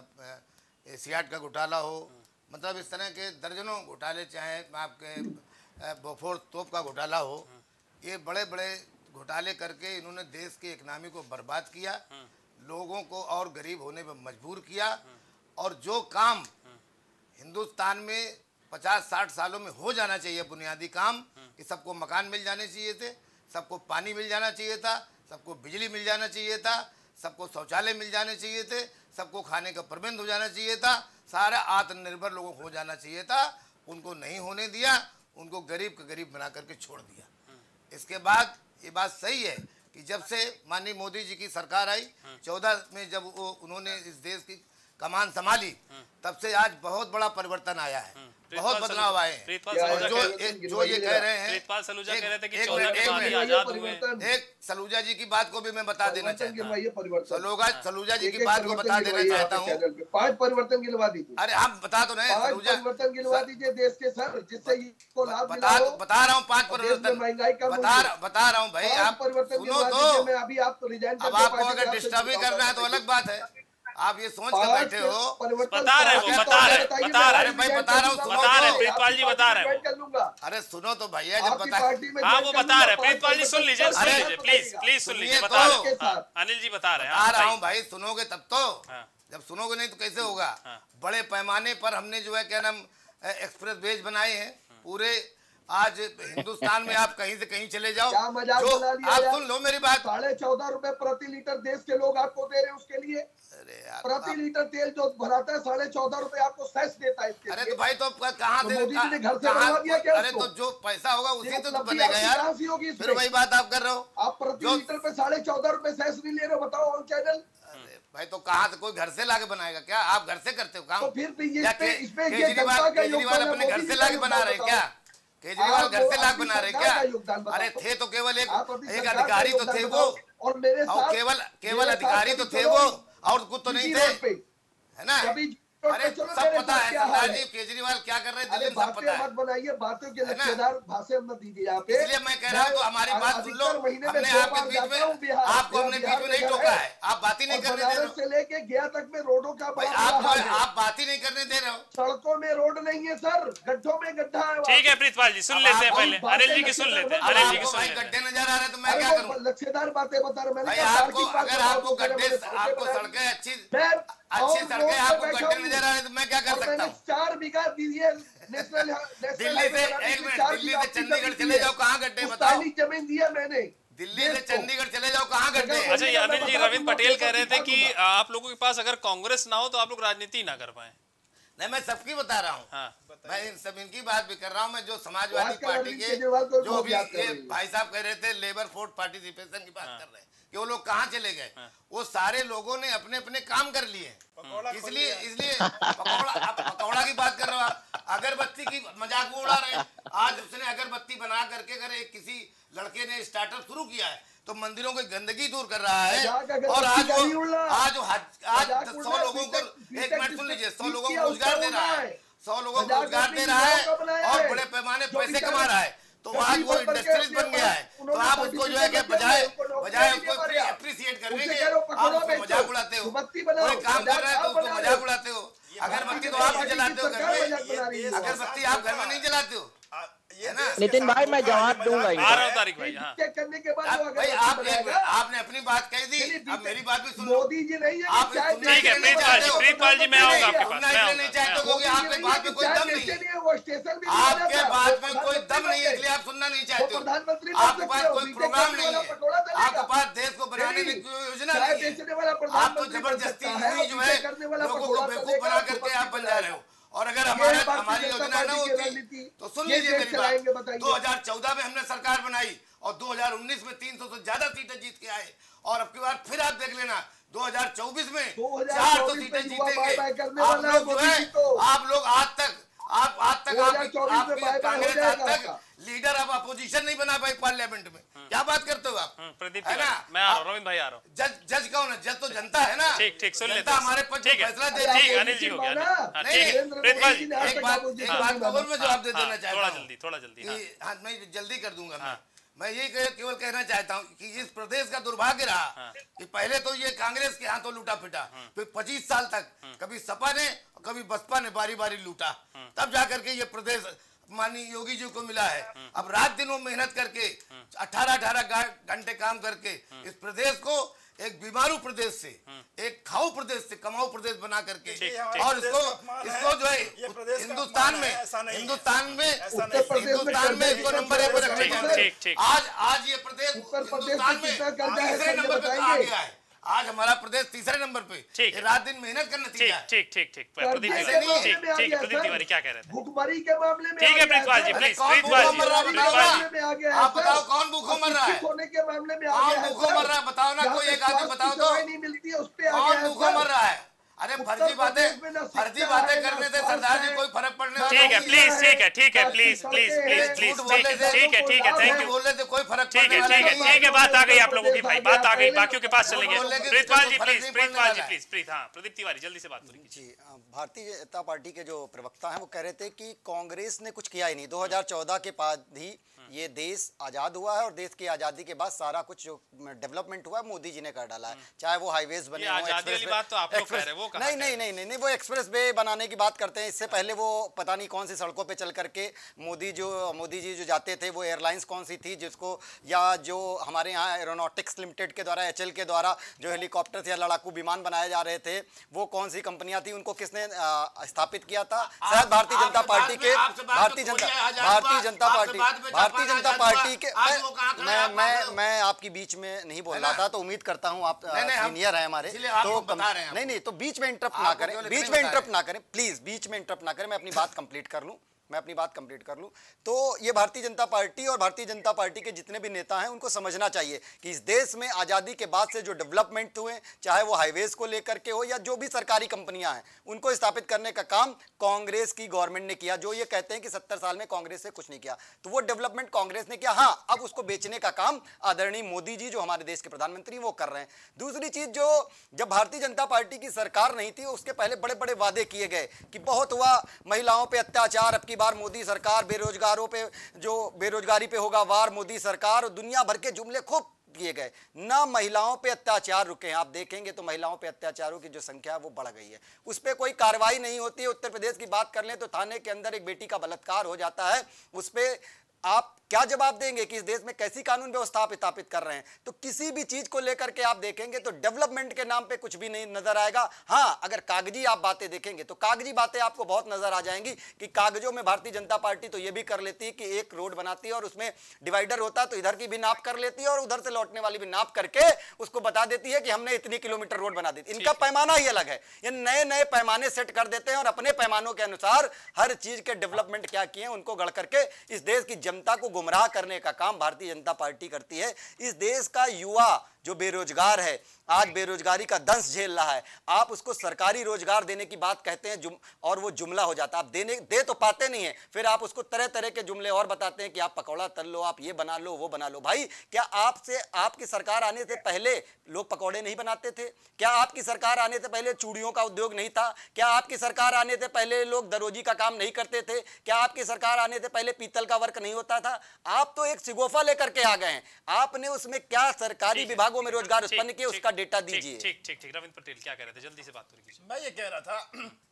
एशियाड का घोटाला हो, मतलब इस तरह के दर्जनों घोटाले, चाहे आपके बोफोर्स तोप का घोटाला हो, ये बड़े बड़े घोटाले करके इन्होंने देश की इकनॉमी को बर्बाद किया, लोगों को और गरीब होने पर मजबूर किया। और जो काम हिंदुस्तान में पचास साठ सालों में हो जाना चाहिए, बुनियादी काम, कि सबको मकान मिल जाने चाहिए थे, सबको पानी मिल जाना चाहिए था, सबको बिजली मिल जाना चाहिए था, सबको शौचालय मिल जाने चाहिए थे, सबको खाने का प्रबंध हो जाना चाहिए था, सारा आत्मनिर्भर लोगों को हो जाना चाहिए था, उनको नहीं होने दिया, उनको गरीब का गरीब बना करके छोड़ दिया। इसके बाद ये बात सही है कि जब से माननीय मोदी जी की सरकार आई, चौदह में जब वो उन्होंने इस देश की कमान संभाली, तब से आज बहुत बड़ा परिवर्तन आया है, बहुत बदलाव आए हैं। जो जो ये कह रहे हैं, प्रीतपाल सलूजा कह रहे थे कि एक चौदह के बाद ही आजाद हुए। एक सलूजा जी की बात को भी मैं बता देना चाहता हूँ, सलूजा सलूजा जी की बात को बता देना चाहता हूँ। पांच परिवर्तन गिनवा दीजिए। अरे आप बता तो नहीं, सलूजा परिवर्तन गिनवा दीजिए देश के सर, जिससे इसको लाभ मिला हो। बता रहा हूँ पांच परिवर्तन, महंगाई का बता बता रहा हूँ भाई, आप सुनो तो। मैं अभी आपको रिजाइन, अब आपको अगर डिस्टर्ब ही करना है तो अलग बात है, आप ये सोच कर बैठे हो। बता रहे हो, बता रहे बता रहे मैं बता रहा हूँ, बता रहे प्रीतपाल जी बता रहे हो। अरे सुनो तो भैया, जब बता, हाँ वो बता रहे, प्रीतपाल जी सुन लीजिए, सुन लीजिए प्लीज प्लीज सुन लीजिए, बता रहे हो अनिल जी, बता रहे हैं। बता रहा हूँ भाई, सुनोगे तब तो, जब सुनोगे नहीं तो कैसे होगा। बड़े पैमाने पर हमने जो है क्या नाम एक्सप्रेस वेज बनाए हैं पूरे। आज हिंदुस्तान में आप कहीं से कहीं चले जाओ, क्या मजाक बना लिया आप सुन लो मेरी बात। साढ़े चौदह रुपए प्रति लीटर देश के लोग आपको दे रहे हैं उसके लिए। प्रति लीटर तेल जो भराता है साढ़े चौदह रुपए आपको सेस देता है इसके। अरे तो भाई तो कहाँ से मोदी जी ने घर से बनवा दिया क्या? अरे तो जो पैसा होगा उसी तो बनेगा यार, फिर वही बात आप कर रहे हो। आप प्रति लीटर पे साढ़े चौदह रुपए सेस नहीं ले रहे हो, बताओ ऑन चैनल। भाई तो कहाँ से कोई घर से लाके बनाएगा क्या? आप घर से करते हो काम? तो फिर केजरीवाल केजरीवाल अपने घर से लाके बना रहे क्या? केजरीवाल घर से लाख बना रहे क्या? अरे थे तो केवल एक एक अधिकारी तो थे वो, और मेरे साथ केवल केवल अधिकारी तो थे वो, और कुछ तो नहीं थे, है ना? अरे सब पता है सरदार जी केजरीवाल क्या कर रहे थे, सब पता है। मत बनाइए, बातों के लक्ष्यदार भाषण मत दीजिए यहाँ पे। इसलिए मैं कह रहा हूँ तो हमारी बात सुन लो, हमने आपके बीच में आपको हमने बीच में नहीं टोका है, आप बात ही नहीं करने दे रहे हो। से लेके गया तक में रोडों का आप आप बात ही नहीं करने दे रहे हो। सड़कों में रोड नहीं है सर, गड्ढों में गड्ढा है। ठीक है प्रीतपाल जी, सुन लेते हैं पहले अनिल जी की, सुन लेते हैं अनिल जी की, सुन लेते हैं। गड्ढे नजर आ रहे तो मैं क्या करूँ? लक्ष्यदार बातें बता रहे मैंने। आपको अगर आपको गड्ढे, आपको सड़कें अच्छी अच्छी सड़कें आपको गड्ढे नजर आ रहे तो मैं क्या कर सकता हूँ? चार बीघा दीजिए नेशनल दिल्ली से, एक मिनट, दिल्ली से चंडीगढ़ चले जाओ, कहाँ गड्ढे बताओ? जमीन दिया मैंने। दिल्ली से चंडीगढ़ चले जाओ, कहाँ गड्ढे? अच्छा ये अनिल जी, रविंद्र पटेल कह रहे थे कि आप लोगों के पास अगर कांग्रेस ना हो तो आप लोग राजनीति ना कर पाए। नहीं, मैं सबकी बता रहा हूँ। हाँ, मैं इन सब इनकी बात भी कर रहा हूँ। मैं जो समाजवादी पार्टी के जो अभी ये भाई साहब कह रहे थे लेबर फोर्स पार्टिसिपेशन की बात कर रहे हैं कि वो लोग कहाँ चले गए, वो सारे लोगों ने अपने अपने काम कर लिए, इसलिए इसलिए पकौड़ा पकौड़ा की बात कर रहे हो आप, अगरबत्ती की मजाक उड़ा रहे हैं। आज उसने अगरबत्ती बना करके अगर एक किसी लड़के ने स्टार्टअप शुरू किया है तो मंदिरों की गंदगी दूर कर रहा है, और आज वो आज आज सौ लोगों को, एक मिनट सुन लीजिए, सौ लोगों को रोजगार दे रहा है, सौ लोगों को रोजगार दे रहा है और बड़े पैमाने पैसे कमा रहा है। तो आज वो इंडस्ट्रीज बन गया है, तो आप उसको जो है कि बजाय बजाय उसको अप्रिशिएट करने के आप उसको मजाक उड़ाते हो। कोई काम कर रहा है तो उसको मजाक उड़ाते हो। अगरबत्ती तो आप जलाते हो घर में, अगरबत्ती आप घर में नहीं जलाते हो, है ना? नितिन भाई मैं जवाब दूंगा तारीख भाई। हाँ। करने के बाद भाई आपने आपने अपनी बात कह दी, अब मेरी बात भी सुन लो। मोदी जी नहीं है, आप ठीक है प्रीतपाल जी, प्रीतपाल जी मैं आऊंगा आपके पास, मैं नहीं चाहते क्योंकि आपके बात में कोई दम नहीं है, वो स्टेशन भी आपके बात में कोई दम नहीं है, इसलिए आप सुनना नहीं चाहते हो। प्रधानमंत्री आपके पास कोई प्रोग्राम नहीं है, आपके पास देश को बनाने की कोई योजना नहीं है, आप तो जबरदस्ती हुई जो है लोगों को बेवकूफ बना करके आप बन जा रहे हो। और अगर हमारे हमारी योजना न होती तो सुन लीजिए मेरी बात, दो हज़ार चौदह में हमने सरकार बनाई और दो हज़ार उन्नीस में तीन सौ से ज्यादा सीटें जीत के आए, और अब की बार फिर आप देख लेना दो हज़ार चौबीस में चार सौ सीटें जीतेंगे। आप लोग जो है आप लोग आज तक आप आज तक तक आप कांग्रेस आज तक लीडर ऑफ अपोजिशन नहीं बना पाई पार्लियामेंट में। क्या बात करते हो आप? प्रदीप है ना, मैं आ रहा हूँ, रविंद्र भाई आ रहा हूँ। जज जज कौन है? जज तो जनता है ना। ठीक ठीक, सुन लेते हैं। हमारे पक्ष में फैसला दे। ठीक, अनिल जी हो गया। एक बात एक बात खबर में जवाब दे देना चाहता हूँ, थोड़ा जल्दी थोड़ा जल्दी। हाँ, मैं जल्दी कर दूंगा। मैं यही केवल कहना चाहता हूँ कि इस प्रदेश का दुर्भाग्य रहा कि पहले तो ये कांग्रेस के हाथों लूटा फिटा, फिर पच्चीस साल तक कभी सपा ने कभी बसपा ने बारी बारी लूटा, तब जाकर के ये प्रदेश माननीय योगी जी को मिला है। अब रात दिन वो मेहनत करके अठारह अठारह घंटे काम करके इस प्रदेश को एक बीमारू प्रदेश से, एक खाऊ प्रदेश से कमाऊ प्रदेश बना करके, और इसको इसको जो है हिंदुस्तान में हिंदुस्तान में हिंदुस्तान में इसको नंबर एक पर रखने के, आज आज ये प्रदेश हिंदुस्तान में तीसरे नंबर पे आ गया है। आज हमारा प्रदेश तीसरे नंबर पे, ये रात दिन मेहनत का नतीजा है। ठीक ठीक ठीक प्रदीप तिवारी, ठीक ठीक प्रदीप तिवारी क्या कह रहे थे? भूखमरी के मामले में ठीक है प्रीतपाल जी, प्लीज प्रीतपाल जी, आप बताओ कौन भूखों मर रहा है? होने के मामले में कौन भूखों मर रहा है? बताओ ना, कोई एक आदमी बताओ तो नहीं मिलती है, उस पे कौन भूखों मर रहा है? अरे फर्जी बातें फर्जी बातें करने से सरदार जी कोई फर्क पड़ने वाला ठीक है। प्लीज ठीक है ठीक है प्लीज प्लीज प्लीज प्लीज ठीक है ठीक है ठीक है थैंक यू। बोलने से कोई फर्क ठीक है ठीक है ठीक है, बात आ गई आप लोगों की भाई, बात आ गई, बाकियों के पास चलेंगे। प्रीतपाल जी प्लीज, प्रीतपाल जी प्लीज, प्रीत हाँ प्रदीप तिवारी जल्दी से बात करेंगे। जी, भारतीय जनता पार्टी के जो प्रवक्ता हैं वो कह रहे थे कि कांग्रेस ने कुछ किया ही नहीं। दो हज़ार चौदह के बाद ही ये देश आज़ाद हुआ है और देश की आज़ादी के बाद सारा कुछ जो डेवलपमेंट हुआ है मोदी जी ने कर डाला है, चाहे वो हाईवेज बने हो, एक्सप्रेस बात तो आप लोग कह रहे हैं, वो नहीं नहीं नहीं नहीं नहीं वो एक्सप्रेस वे बनाने की बात करते हैं। इससे पहले वो पता नहीं कौन सी सड़कों पे चल करके मोदी जो मोदी जी जो जाते थे वो एयरलाइंस कौन सी थी जिसको, या जो हमारे यहाँ एरोनॉटिक्स लिमिटेड के द्वारा एच एल के द्वारा जो हेलीकॉप्टर या लड़ाकू विमान बनाए जा रहे थे वो कौन सी कंपनियां थी, उनको किसने स्थापित किया था? शायद भारतीय जनता पार्टी के भारतीय जनता भारतीय जनता पार्टी भारतीय जनता पार्टी के मैं मैं मैं आपकी बीच में नहीं बोल रहा था, तो उम्मीद करता हूं आप सीनियर हैं हमारे, तो नहीं नहीं तो बीच में इंटरप्ट ना करें, बीच में इंटरप्ट ना करें प्लीज, बीच में इंटरप्ट ना करें, मैं अपनी बात कंप्लीट कर लूं मैं अपनी बात कंप्लीट कर लूं। तो ये भारतीय जनता पार्टी और भारतीय जनता पार्टी के जितने भी नेता हैं उनको समझना चाहिए कि इस देश में आज़ादी के बाद से जो डेवलपमेंट हुए, चाहे वो हाईवेज को लेकर के हो या जो भी सरकारी कंपनियां हैं, उनको स्थापित करने का काम कांग्रेस की गवर्नमेंट ने किया। जो ये कहते हैं कि सत्तर साल में कांग्रेस से कुछ नहीं किया, तो वो डेवलपमेंट कांग्रेस ने किया। हाँ, अब उसको बेचने का काम आदरणीय मोदी जी जो हमारे देश के प्रधानमंत्री वो कर रहे हैं। दूसरी चीज, जो जब भारतीय जनता पार्टी की सरकार नहीं थी उसके पहले बड़े बड़े वादे किए गए कि बहुत हुआ, महिलाओं पर अत्याचार, अब की बार मोदी सरकार, बेरोजगारों पे जो बेरोजगारी पे होगा वार मोदी सरकार, और दुनिया भर के जुमले खूब किए गए। ना महिलाओं पे अत्याचार रुके हैं, आप देखेंगे तो महिलाओं पे अत्याचारों की जो संख्या है वो बढ़ गई है, उस पर कोई कार्रवाई नहीं होती है। उत्तर प्रदेश की बात कर लें तो थाने के अंदर एक बेटी का बलात्कार हो जाता है, उस पर आप क्या जवाब देंगे कि इस देश में कैसी कानून व्यवस्था स्थापित कर रहे हैं? तो किसी भी चीज को लेकर के आप देखेंगे तो डेवलपमेंट के नाम पे कुछ भी नहीं नजर आएगा। हाँ, अगर कागजी आप बातें देखेंगे तो कागजी बातें आपको बहुत नजर आ जाएंगी कि कागजों में भारतीय जनता पार्टी तो ये भी कर लेती है कि एक रोड बनाती है और उसमें डिवाइडर होता है तो इधर की भी नाप कर लेती है और उधर से लौटने वाली भी नाप करके उसको बता देती है कि हमने इतनी किलोमीटर रोड बना दी। इनका पैमाना ही अलग है, ये नए नए पैमाने सेट कर देते हैं और अपने पैमानों के अनुसार हर चीज के डेवलपमेंट क्या किए उनको गढ़ करके इस देश की जनता को गुमराह करने का काम भारतीय जनता पार्टी करती है। इस देश का युवा जो बेरोजगार है, आज बेरोजगारी का दंश झेल रहा है, आप उसको सरकारी रोजगार देने की बात कहते हैं जुम, और वो जुमला हो जाता है। आप देने दे तो पाते नहीं है, फिर आप उसको तरह तरह के जुमले और बताते हैं कि आप पकौड़ा तल लो, आप ये बना लो, वो बना लो। भाई, क्या आपसे आपकी सरकार आने से पहले लोग पकौड़े नहीं बनाते थे? क्या आपकी सरकार आने से पहले चूड़ियों का उद्योग नहीं था? क्या आपकी सरकार आने से पहले लोग दरोजी का काम नहीं करते थे? क्या आपकी सरकार आने से पहले पीतल का वर्क नहीं होता था? आप तो एक सिगोफा लेकर के आ गए हैं। आपने उसमें क्या सरकारी विभागों में रोजगार उत्पन्न किए, उसका डेटा दीजिए। ठीक ठीक ठीक रविंद्र पटेल क्या कह रहे थे, जल्दी से बात कीजिए। मैं ये कह रहा था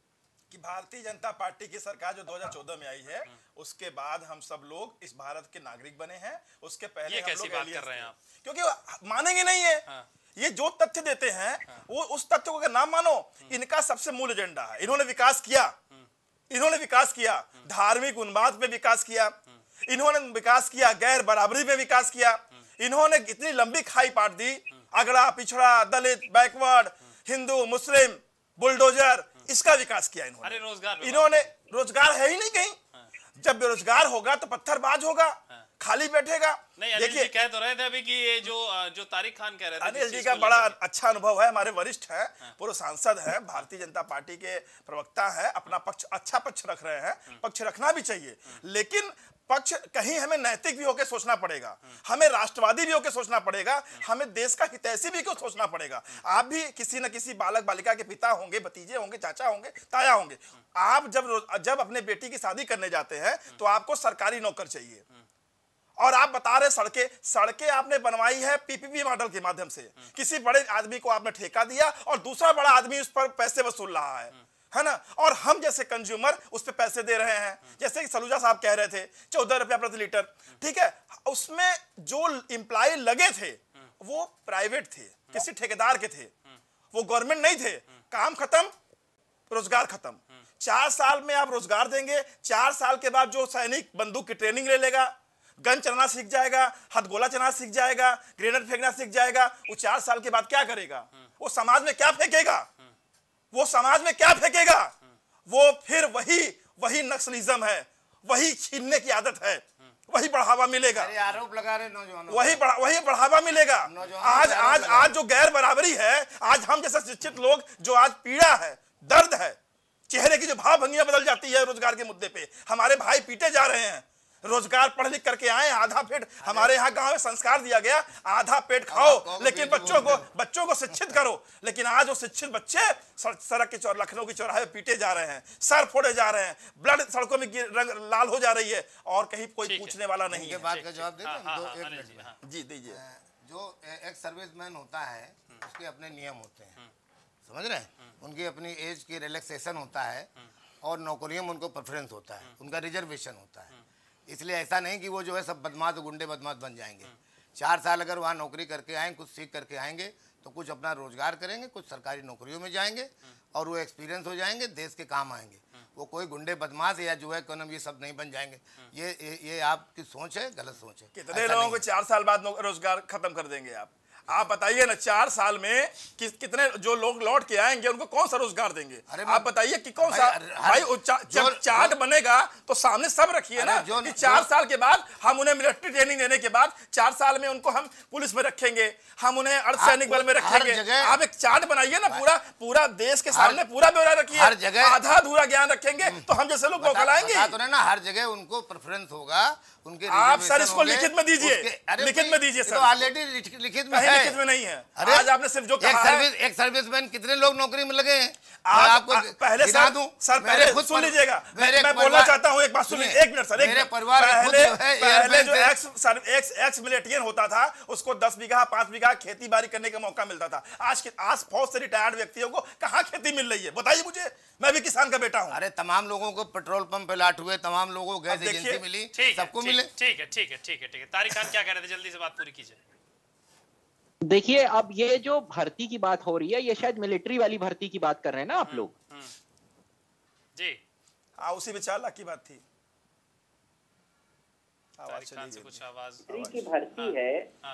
कि भारतीय जनता पार्टी की सरकार जो दो हज़ार चौदह में आई है, उसके बाद हम सब लोग इस भारत के नागरिक बने हैं। उसके पहले ये हम कैसी लोग बात कर रहे हैं आप? क्योंकि मानेंगे नहीं है। हाँ। ये जो तथ्य देते हैं वो उस तथ्य को अगर ना मानो, इनका सबसे मूल एजेंडा है। इन्होंने विकास किया, इन्होंने विकास किया, धार्मिक उन्माद में विकास किया, इन्होंने विकास किया, गैर बराबरी में विकास किया, इन्होंने इतनी लंबी खाई पाट दी, अगड़ा पिछड़ा, Dalit, backward, Hindu, Muslim, bulldozer, इसका विकास किया इन्होंने। अरे रोजगार इन्होंने रोजगार है ही नहीं कहीं। जब बेरोजगार होगा तो पत्थरबाज होगा, खाली बैठेगा। नहीं, अनिल जी कह तो रहे थे अभी कि ये जो जो तारिक खान कह रहे थे, अनिल जी का बड़ा अच्छा अनुभव है, हमारे वरिष्ठ है, पूर्व सांसद है, भारतीय जनता पार्टी के प्रवक्ता है, अपना पक्ष अच्छा पक्ष रख रहे हैं, पक्ष रखना भी चाहिए, लेकिन पक्ष कहीं हमें नैतिक भी होकर सोचना पड़ेगा, हमें राष्ट्रवादी भी होकर सोचना पड़ेगा, हमें देश का हितैषी भी क्यों सोचना पड़ेगा। आप भी किसी न किसी बालक बालिका के पिता होंगे, भतीजे होंगे, चाचा होंगे, ताया होंगे। आप जब जब अपने बेटी की शादी करने जाते हैं तो आपको सरकारी नौकर चाहिए, और आप बता रहे सड़कें सड़कें आपने बनवाई है पीपीपी मॉडल के माध्यम से, किसी बड़े आदमी को आपने ठेका दिया और दूसरा बड़ा आदमी उस पर पैसे वसूल रहा है, है ना, और हम जैसे कंज्यूमर उस पे पैसे दे रहे हैं। जैसे कि सलूजा साहब कह रहे थे चौदह रुपया प्रति लीटर, ठीक है, उसमें जो एम्प्लॉय लगे थे वो प्राइवेट थे, किसी ठेकेदार के थे, वो गवर्नमेंट नहीं थे। काम खत्म, रोजगार खत्म। चार साल में आप रोजगार देंगे, चार साल के बाद जो सैनिक बंदूक की ट्रेनिंग ले लेगा, गन चलाना सीख जाएगा, हथगोला चलाना सीख जाएगा, ग्रेनेड फेंकना सीख जाएगा, वो चार साल के बाद क्या करेगा? वो समाज में क्या फेंकेगा? वो समाज में क्या फेंकेगा? वो फिर वही वही नक्सलिज्म है, वही छीनने की आदत है, वही बढ़ावा मिलेगा। आरोप लगा रहे नौजवानों, वही बढ़ा, वही बढ़ावा मिलेगा। आज आज आज जो गैर बराबरी है, आज हम जैसे शिक्षित लोग जो आज पीड़ा है, दर्द है, चेहरे की जो भाव भंगियां बदल जाती है रोजगार के मुद्दे पे, हमारे भाई पीटे जा रहे हैं। रोजगार पढ़ लिख करके आए, आधा पेट, हमारे यहाँ गांव में संस्कार दिया गया आधा पेट खाओ, लेकिन बच्चों को बच्चों को शिक्षित करो। लेकिन आज वो शिक्षित बच्चे सड़क के चौर लखनऊ के चौराहे पीटे जा रहे हैं, सर फोड़े जा रहे हैं, ब्लड सड़कों में रंग लाल हो जा रही है, और कहीं कोई पूछने वाला नहीं है। बात का जवाब दे जी दीजिए। जो एक सर्विसमैन होता है उसके अपने नियम होते हैं, समझ रहे हैं, उनकी अपनी एज की रिलैक्सेशन होता है, और नौकरियों में उनको प्रेफरेंस होता है, उनका रिजर्वेशन होता है। इसलिए ऐसा नहीं कि वो जो है सब बदमाश गुंडे बदमाश बन जाएंगे। चार साल अगर वहाँ नौकरी करके आएंगे, कुछ सीख करके आएंगे, तो कुछ अपना रोजगार करेंगे, कुछ सरकारी नौकरियों में जाएंगे, और वो एक्सपीरियंस हो जाएंगे, देश के काम आएंगे। वो कोई गुंडे बदमाश या जो है कौन ये सब नहीं बन जाएंगे। ये ये, ये आपकी सोच है, गलत सोच है। कितने लोगों को चार साल बाद रोजगार खत्म कर देंगे आप? आप बताइए ना, चार साल में कि, कितने जो लोग लौट के आएंगे उनको कौन सा रोजगार देंगे? आप बताइए कि कौन सा भाई, चा, जब चार्ट बनेगा तो सामने सब रखिए ना कि चार साल के बाद हम उन्हें मिलिट्री ट्रेनिंग देने के बाद चार साल में उनको हम पुलिस में रखेंगे, हम उन्हें अर्धसैनिक बल में रखेंगे। आप एक चार्ट बनाइए ना, पूरा पूरा देश के सामने पूरा ब्यौरा रखिए। हर जगह आधा अधूरा ज्ञान रखेंगे तो हम जैसे लोग बौखलाएंगे तो ना, हर जगह उनको प्रेफरेंस होगा, उनके आप सर इसको लिखित में दीजिए, लिखित में दीजिए सर। ऑलरेडी लिखित में है, लिखित में नहीं है। आज आपने सिर्फ जो कहा है, सर्विस एक सर्विसमैन कितने लोग नौकरी में लगे हैं? आप, आपको पहले सर, दूं सर पहले खुद सुन लीजिएगा, मैं, मैं बोलना चाहता हूं, एक बात सुनिए, एक मिनट सर। मेरे परिवार पहले पहले जो एक्स सर एक्स एक्स मिलिटियन होता था उसको दस बीघा पांच बीघा खेती बाड़ी करने का मौका मिलता था। आज के आज फौज से रिटायर्ड व्यक्तियों को कहाँ खेती मिल रही है? बताइए मुझे, मैं भी किसान का बेटा हूँ। अरे तमाम लोगों को पेट्रोल पंप पे लाट हुए, तमाम लोगों को गैस एजेंसी मिली, सबको मिले। ठीक है ठीक है ठीक है ठीक है तारिक खान क्या कह रहे थे, जल्दी से बात पूरी कीजिए। देखिए, अब ये जो भर्ती की बात हो रही है, ये शायद मिलिट्री वाली भर्ती की बात कर रहे हैं ना आप लोग? जी हाँ, उसी में चार लाख की बात थी। तारिक खान से कुछ आवाज की भर्ती है,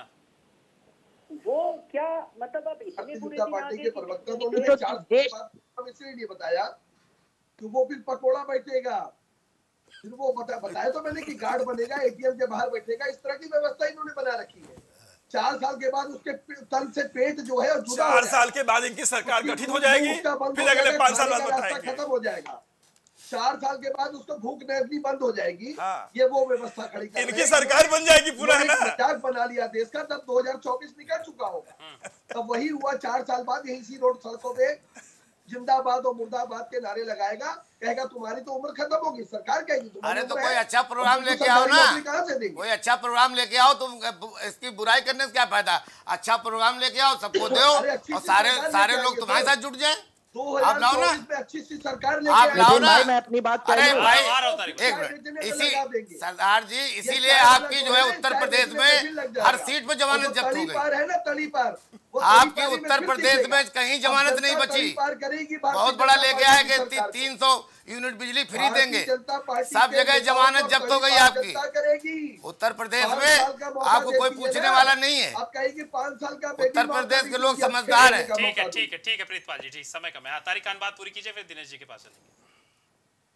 वो क्या मतलब अब इतनी बुरी पार्टी के प्रवक्ता तो उन्होंने चार बात इसलिए नहीं बताया कि वो फिर पकोड़ा बैठेगा, फिर वो बता बताया तो मैंने कि गार्ड बनेगा, एटीएम के बाहर बैठेगा, इस तरह की व्यवस्था इन्होंने बना रखी है। चार साल के बाद उसके तन से पेट जो है जुदा चार साल के बाद इनकी सरकार गठित हो जाएगी, फिर अगले पांच साल बाद बताएंगे। खत्म हो जाएगा, चार साल के बाद उसको भूख नहरनी बंद हो जाएगी। हाँ। ये वो व्यवस्था खड़ी कर इनकी सरकार बन जाएगी पूरा, है ना? मजाक बना लिया देश का, तब दो हजार चौबीस निकल चुका होगा, तब वही हुआ। चार साल बाद यही सी रोड सड़कों पे जिंदाबाद और मुर्दाबाद के नारे लगाएगा, कहेगा तुम्हारी तो उम्र खत्म होगी, सरकार कहेगी। अरे तो कोई अच्छा प्रोग्राम लेके आओ ना, कोई अच्छा प्रोग्राम लेके आओ, तुम इसकी बुराई करने से क्या फायदा? अच्छा प्रोग्राम लेके आओ, सबको दो, और सारे सारे लोग तुम्हारे साथ जुट जाए। आप लाओ ना, अच्छी सी सरकार लेके आप लाओ ना। मैं अपनी बात अरे भाई एक मिनट, इसी सरदार जी, इसीलिए आपकी जो है उत्तर प्रदेश में हर सीट पे जमानत जब्त हो गई है ना, तली पर आपकी उत्तर प्रदेश में कहीं जमानत नहीं बची। बहुत बड़ा लेके आए कि तीन सौ यूनिट बिजली फ्री देंगे, सब जगह जमानत जब्त हो गई आपकी। उत्तर प्रदेश में आपको कोई पूछने वाला नहीं है, उत्तर प्रदेश के लोग समझदार हैं। ठीक है ठीक है ठीक है प्रीतपाल जी, ठीक समय कम है। तारिक खान बात पूरी कीजिए, फिर दिनेश जी के पास चलेंगे।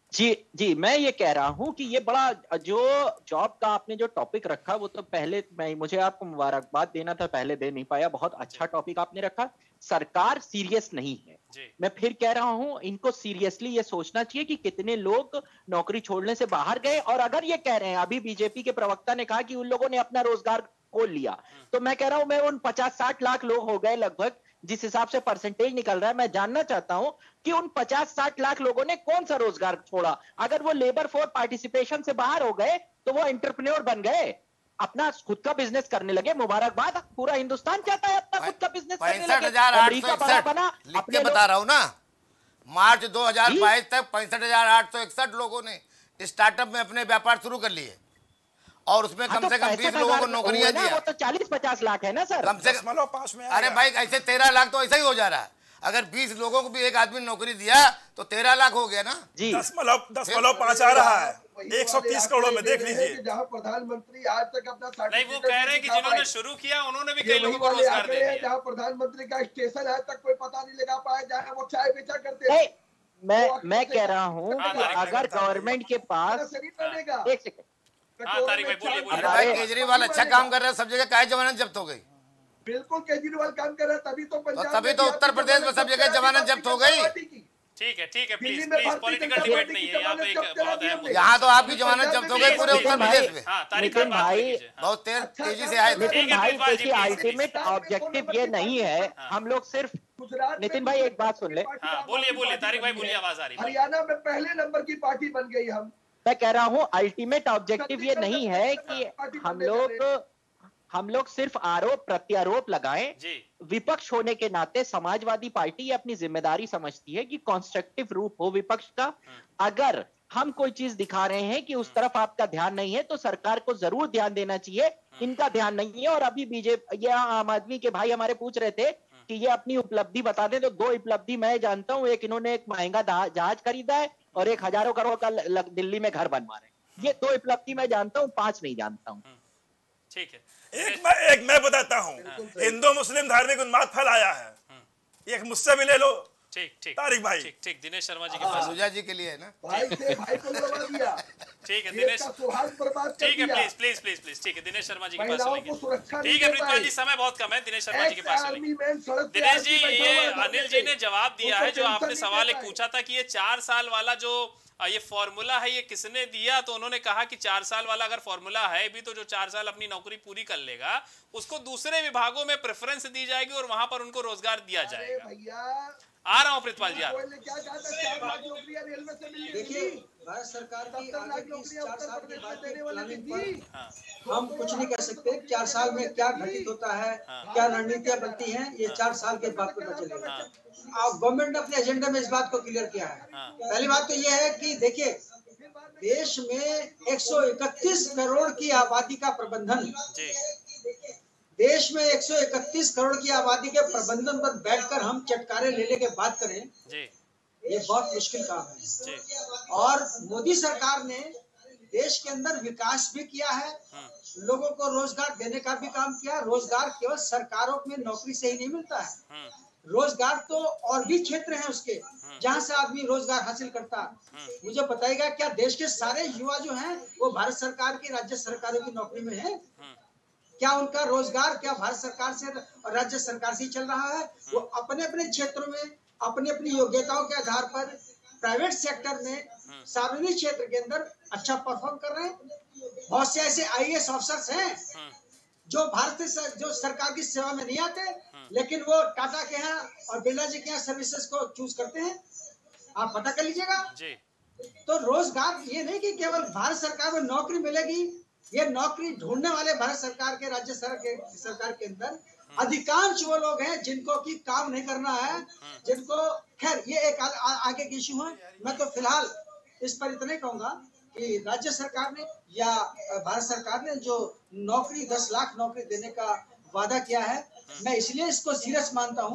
जी जी मैं ये कह रहा हूं कि ये बड़ा जो जॉब का आपने जो टॉपिक रखा वो तो पहले मैं मुझे आपको मुबारकबाद देना था, पहले दे नहीं पाया। बहुत अच्छा टॉपिक आपने रखा। सरकार सीरियस नहीं है। मैं फिर कह रहा हूं इनको सीरियसली ये सोचना चाहिए कि कितने लोग नौकरी छोड़ने से बाहर गए। और अगर ये कह रहे हैं, अभी बीजेपी के प्रवक्ता ने कहा कि उन लोगों ने अपना रोजगार खोल लिया, तो मैं कह रहा हूं मैं उन पचास साठ लाख लोग हो गए लगभग, जिस हिसाब से परसेंटेज निकल रहा है, मैं जानना चाहता हूं कि उन पचास साठ लाख लोगों ने कौन सा रोजगार छोड़ा। अगर वो लेबर फोर्स पार्टिसिपेशन से बाहर हो गए तो वो एंटरप्रेन्योर बन गए, अपना खुद का बिजनेस करने लगे। मुबारकबाद, पूरा हिंदुस्तान चाहता है अपना खुद का बिजनेस करने लगे। अमेरिका बड़ा बना। लिख के बता रहा हूं ना, मार्च दो हजार बाईस तक पैंसठ हजार आठ सौ इकसठ लोगों ने स्टार्टअप में अपने व्यापार शुरू कर लिए और उसमें कम से कम बीस लोगों को नौकरियां दिया। वो तो चालीस पचास लाख है ना सर, कम से कम पास में। अरे भाई ऐसे तेरह लाख तो ऐसा ही हो जा रहा है। अगर बीस लोगों को भी एक आदमी नौकरी दिया तो तेरह लाख हो गया ना जी। दशमलव दशमलव पांच आ रहा है एक सौ तीस करोड़ में, देख लीजिए। जहाँ प्रधानमंत्री आज तक अपना नहीं, वो कह रहे हैं कि जिन्होंने शुरू किया उन्होंने भी कई लोगों को रोजगार दे दिया। जहाँ प्रधानमंत्री का स्टेशन आज तक कोई पता नहीं लगा पाया, जहाँ वो चाय बेचा करते हैं। मैं मैं कह रहा हूँ अगर गवर्नमेंट के पास एक सेकंड, हाँ, तारिक भाई बोलिए बोलिए। भाई केजरीवाल अच्छा काम कर रहे हैं, सब जगह काहे जमानत जब्त हो गई? बिल्कुल केजरीवाल काम कर रहा है, तभी तो पंजाब तभी तो उत्तर प्रदेश में सब जगह जमानत जब्त हो गई। ठीक है ठीक है, प्लीज प्लीज पॉलिटिकल डिबेट नहीं है यहाँ पे, एक बहुत अहम मुद्दा। यहाँ तो आपकी जमानत जब्त हो गई पूरे उत्तर प्रदेश में। हाँ, तारिक भाई बहुत तेज तेजी से आए। नितिन भाई देखिए, अल्टीमेट ऑब्जेक्टिव ये नहीं है, हम लोग सिर्फ नितिन भाई एक बात सुन ले। हाँ, बोलिए बोलिए तारिक भाई बोलिए, आवाज आ रही है। हरियाणा में पहले नंबर की पार्टी बन गई हम। मैं कह रहा हूँ अल्टीमेट ऑब्जेक्टिव ये नहीं है कि हम लोग हम लोग सिर्फ आरोप प्रत्यारोप लगाएं। विपक्ष होने के नाते समाजवादी पार्टी ये अपनी जिम्मेदारी समझती है कि कंस्ट्रक्टिव रूप हो विपक्ष का। अगर हम कोई चीज दिखा रहे हैं कि उस तरफ आपका ध्यान नहीं है तो सरकार को जरूर ध्यान देना चाहिए। इनका ध्यान नहीं है। और अभी बीजेपी या आम आदमी के भाई हमारे पूछ रहे थे कि ये अपनी उपलब्धि बता दें, तो दो उपलब्धि मैं जानता हूं। एक, इन्होंने एक महंगा जहाज खरीदा है और एक हजारों करोड़ का दिल्ली में घर बनवा रहे हैं। ये दो उपलब्धि मैं जानता हूं, पांच नहीं जानता हूं। ठीक है, एक मैं एक मैं बताता हूं, हिंदू मुस्लिम धार्मिक उन्माद फैलाया है, एक मुझसे भी ले लो। ठीक ठीक तारिक भाई, ठीक ठीक दिनेश शर्मा जी के पास, अनुजा जी के लिए है ना। भाई से भाई को लगा दिया। ठीक है दिनेश, ठीक है प्लीज प्लीज प्लीज प्लीज ठीक है दिनेश शर्मा जी के पास चलेंगे। ठीक है प्रीतपाल जी, समय बहुत कम है, दिनेश शर्मा जी के पास चलेंगे। दिनेश जी, ये अनिल जी ने जवाब दिया है जो आपने सवाल एक पूछा था कि ये चार साल वाला जो ये फॉर्मूला है ये किसने दिया, तो उन्होंने कहा कि चार साल वाला अगर फॉर्मूला है भी तो जो चार साल अपनी नौकरी पूरी कर लेगा उसको दूसरे विभागों में प्रेफरेंस दी जाएगी और वहां पर उनको रोजगार दिया जाएगा। आ रहा हूँ प्रीतपाल जी, देखिए भारत सरकार की आगे की चार साल की बात प्लानिंग पर हम कुछ नहीं कह सकते। चार साल में क्या घटित होता है, क्या रणनीतियां बनती हैं, ये चार साल के बाद पता चलेगा। अब गवर्नमेंट ने अपने एजेंडा में इस बात को क्लियर किया है। पहली बात तो ये है कि देखिए देश में एक सौ इकतीस करोड़ की आबादी का प्रबंधन, देश में एक सौ इकतीस करोड़ की आबादी के प्रबंधन पर बैठकर हम चटकारे लेने के बात करें, ये बहुत मुश्किल काम है। और मोदी सरकार ने देश के अंदर विकास भी किया है, लोगों को रोजगार देने का भी काम किया। रोजगार केवल सरकारों में नौकरी से ही नहीं मिलता है, रोजगार तो और भी क्षेत्र हैं उसके जहां से आदमी रोजगार हासिल करता है। मुझे बताइएगा क्या देश के सारे युवा जो हैं वो भारत सरकार की राज्य सरकारों की नौकरी में हैं? क्या उनका रोजगार क्या भारत सरकार से और राज्य सरकार से ही चल रहा है? वो अपने अपने क्षेत्रों में अपनी अपनी योग्यताओं के आधार पर प्राइवेट सेक्टर में सार्वजनिक क्षेत्र के अंदर अच्छा परफॉर्म कर रहे हैं। बहुत से ऐसे आई ए एस अफसर्स हैं जो भारत जो सरकार की सेवा में नहीं आते, लेकिन वो टाटा के यहाँ और बिरला जी के यहाँ सर्विसेज को चूज करते हैं। आप पता कर लीजिएगा। तो रोजगार ये नहीं कि केवल भारत सरकार में नौकरी मिलेगी, ये नौकरी ढूंढने वाले भारत सरकार के राज्य सरकार के अंदर अधिकांश वो लोग हैं जिनको की काम नहीं करना है, जिनको खैर ये एक आ, आ, आगे की इश्यू है। मैं तो फिलहाल इस पर इतना ही कहूंगा कि राज्य सरकार ने या भारत सरकार ने जो नौकरी दस लाख नौकरी देने का वादा किया है, मैं इसलिए इसको सीरियस मानता हूं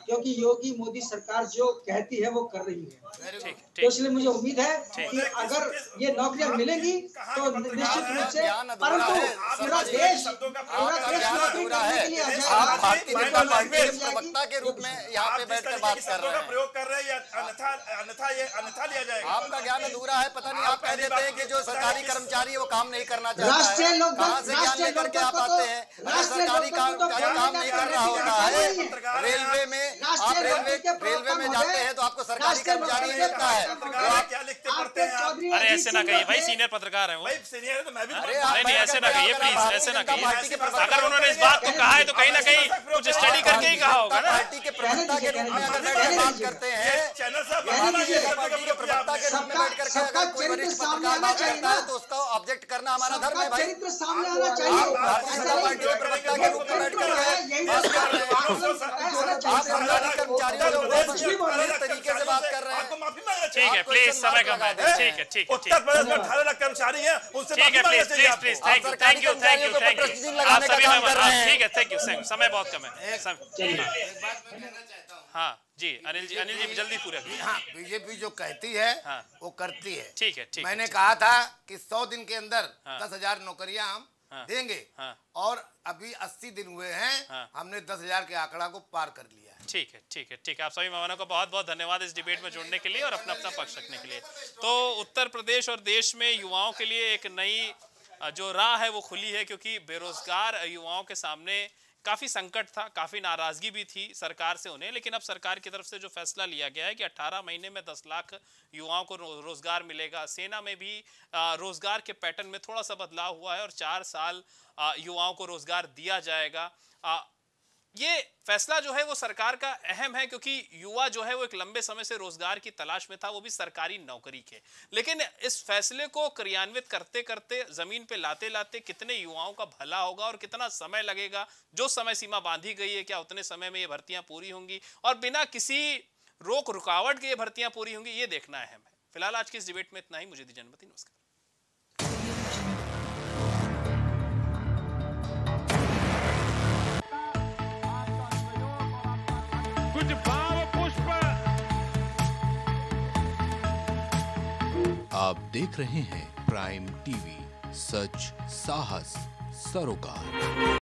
क्योंकि योगी मोदी सरकार जो कहती है वो कर रही है। तो इसलिए मुझे उम्मीद है कि अगर ये नौकरियां मिलेंगी तो निश्चित रूप से, परंतु पूरा देश पूरा देश नौकरी करने के लिए आ जाएगा। भारतीय जनता पार्टी के प्रवक्ता के रूप में यहाँ पे बैठकर बात कर रहे हैं, प्रयोग कर रहे हैं, अन्यथा अन्यथा ये अन्यथा लिया जाएगा। आपका ज्ञान अधूरा है। पता नहीं, आप कह देते हैं कि जो सरकारी कर्मचारी वो काम नहीं करना चाहता राष्ट्रीय है, लोकदल कहाँ से ज्ञान लेकर के आप आते हैं? सरकारी काम काम नहीं कर रहा होता है। रेलवे में आप रेलवे रेलवे में जाते हैं तो आपको सरकारी कर्मचारी मिलता है। क्या लिखते पढ़ते हैं? अरे ऐसे ना कहिए भाई, सीनियर पत्रकार है वो। सीनियर है तो मैं भी नहीं नहीं ऐसे ना कहिए प्लीज, ऐसे ना कहिए। अगर उन्होंने इस बात को कहा है तो कहीं ना कहीं कुछ स्टडी करके ही कहा होगा ना। पार्टी के प्रवक्ता के रूप में अगर बैठ बात करते हैं, पार्टी के प्रवक्ता के रूप में बैठ करके अगर कोई वरिष्ठ पत्रकार बात करता है तो उसका ऑब्जेक्ट करना हमारा धर्म है भाई। चरित्र सामने आना चाहिए। भारतीय जनता पार्टी के प्रवक्ता के रूप में बैठ करके बात कर रहे हैं, आप सरकारी कर्मचारियों को गलत तरीके से बात कर रहे हैं। ठीक है प्लीज, समय कम है। ठीक है ठीक है उत्तर प्रदेश में अठारह लाख कर्मचारी हैं, उनसे ठीक है please please please thank you thank you thank you thank you आप सभी मेहमान। ठीक है थैंक यू, समय बहुत कम है। हाँ जी अनिल जी, अनिल जी जल्दी पूरा। हाँ, बीजेपी जो कहती है हाँ, वो करती है। ठीक है ठीक मैंने ठीक कहा था कि सौ दिन के अंदर हाँ, दस हजार नौकरियां हम हाँ, देंगे हाँ, और अभी अस्सी दिन हुए हैं हाँ, हमने दस हजार के आंकड़ा को पार कर लिया है। ठीक है ठीक है ठीक है। आप सभी मेहमानों को बहुत बहुत धन्यवाद इस डिबेट में जुड़ने के लिए और अपना अपना पक्ष रखने के लिए। तो उत्तर प्रदेश और देश में युवाओं के लिए एक नई जो राह है वो खुली है, क्योंकि बेरोजगार युवाओं के सामने काफ़ी संकट था, काफ़ी नाराज़गी भी थी सरकार से उन्हें। लेकिन अब सरकार की तरफ से जो फैसला लिया गया है कि अठारह महीने में दस लाख युवाओं को रोज़गार मिलेगा। सेना में भी रोज़गार के पैटर्न में थोड़ा सा बदलाव हुआ है और चार साल युवाओं को रोज़गार दिया जाएगा। ये फैसला जो है वो सरकार का अहम है, क्योंकि युवा जो है वो एक लंबे समय से रोजगार की तलाश में था, वो भी सरकारी नौकरी के। लेकिन इस फैसले को क्रियान्वित करते करते, जमीन पे लाते लाते कितने युवाओं का भला होगा और कितना समय लगेगा, जो समय सीमा बांधी गई है क्या उतने समय में ये भर्तियां पूरी होंगी और बिना किसी रोक रुकावट के ये भर्तियां पूरी होंगी, ये देखना अहम है। फिलहाल आज की इस डिबेट में इतना ही। मुझे दीजिए अनुमति, नमस्कार। कुछ भाव पुष्प। आप देख रहे हैं प्राइम टीवी, सच साहस सरोकार।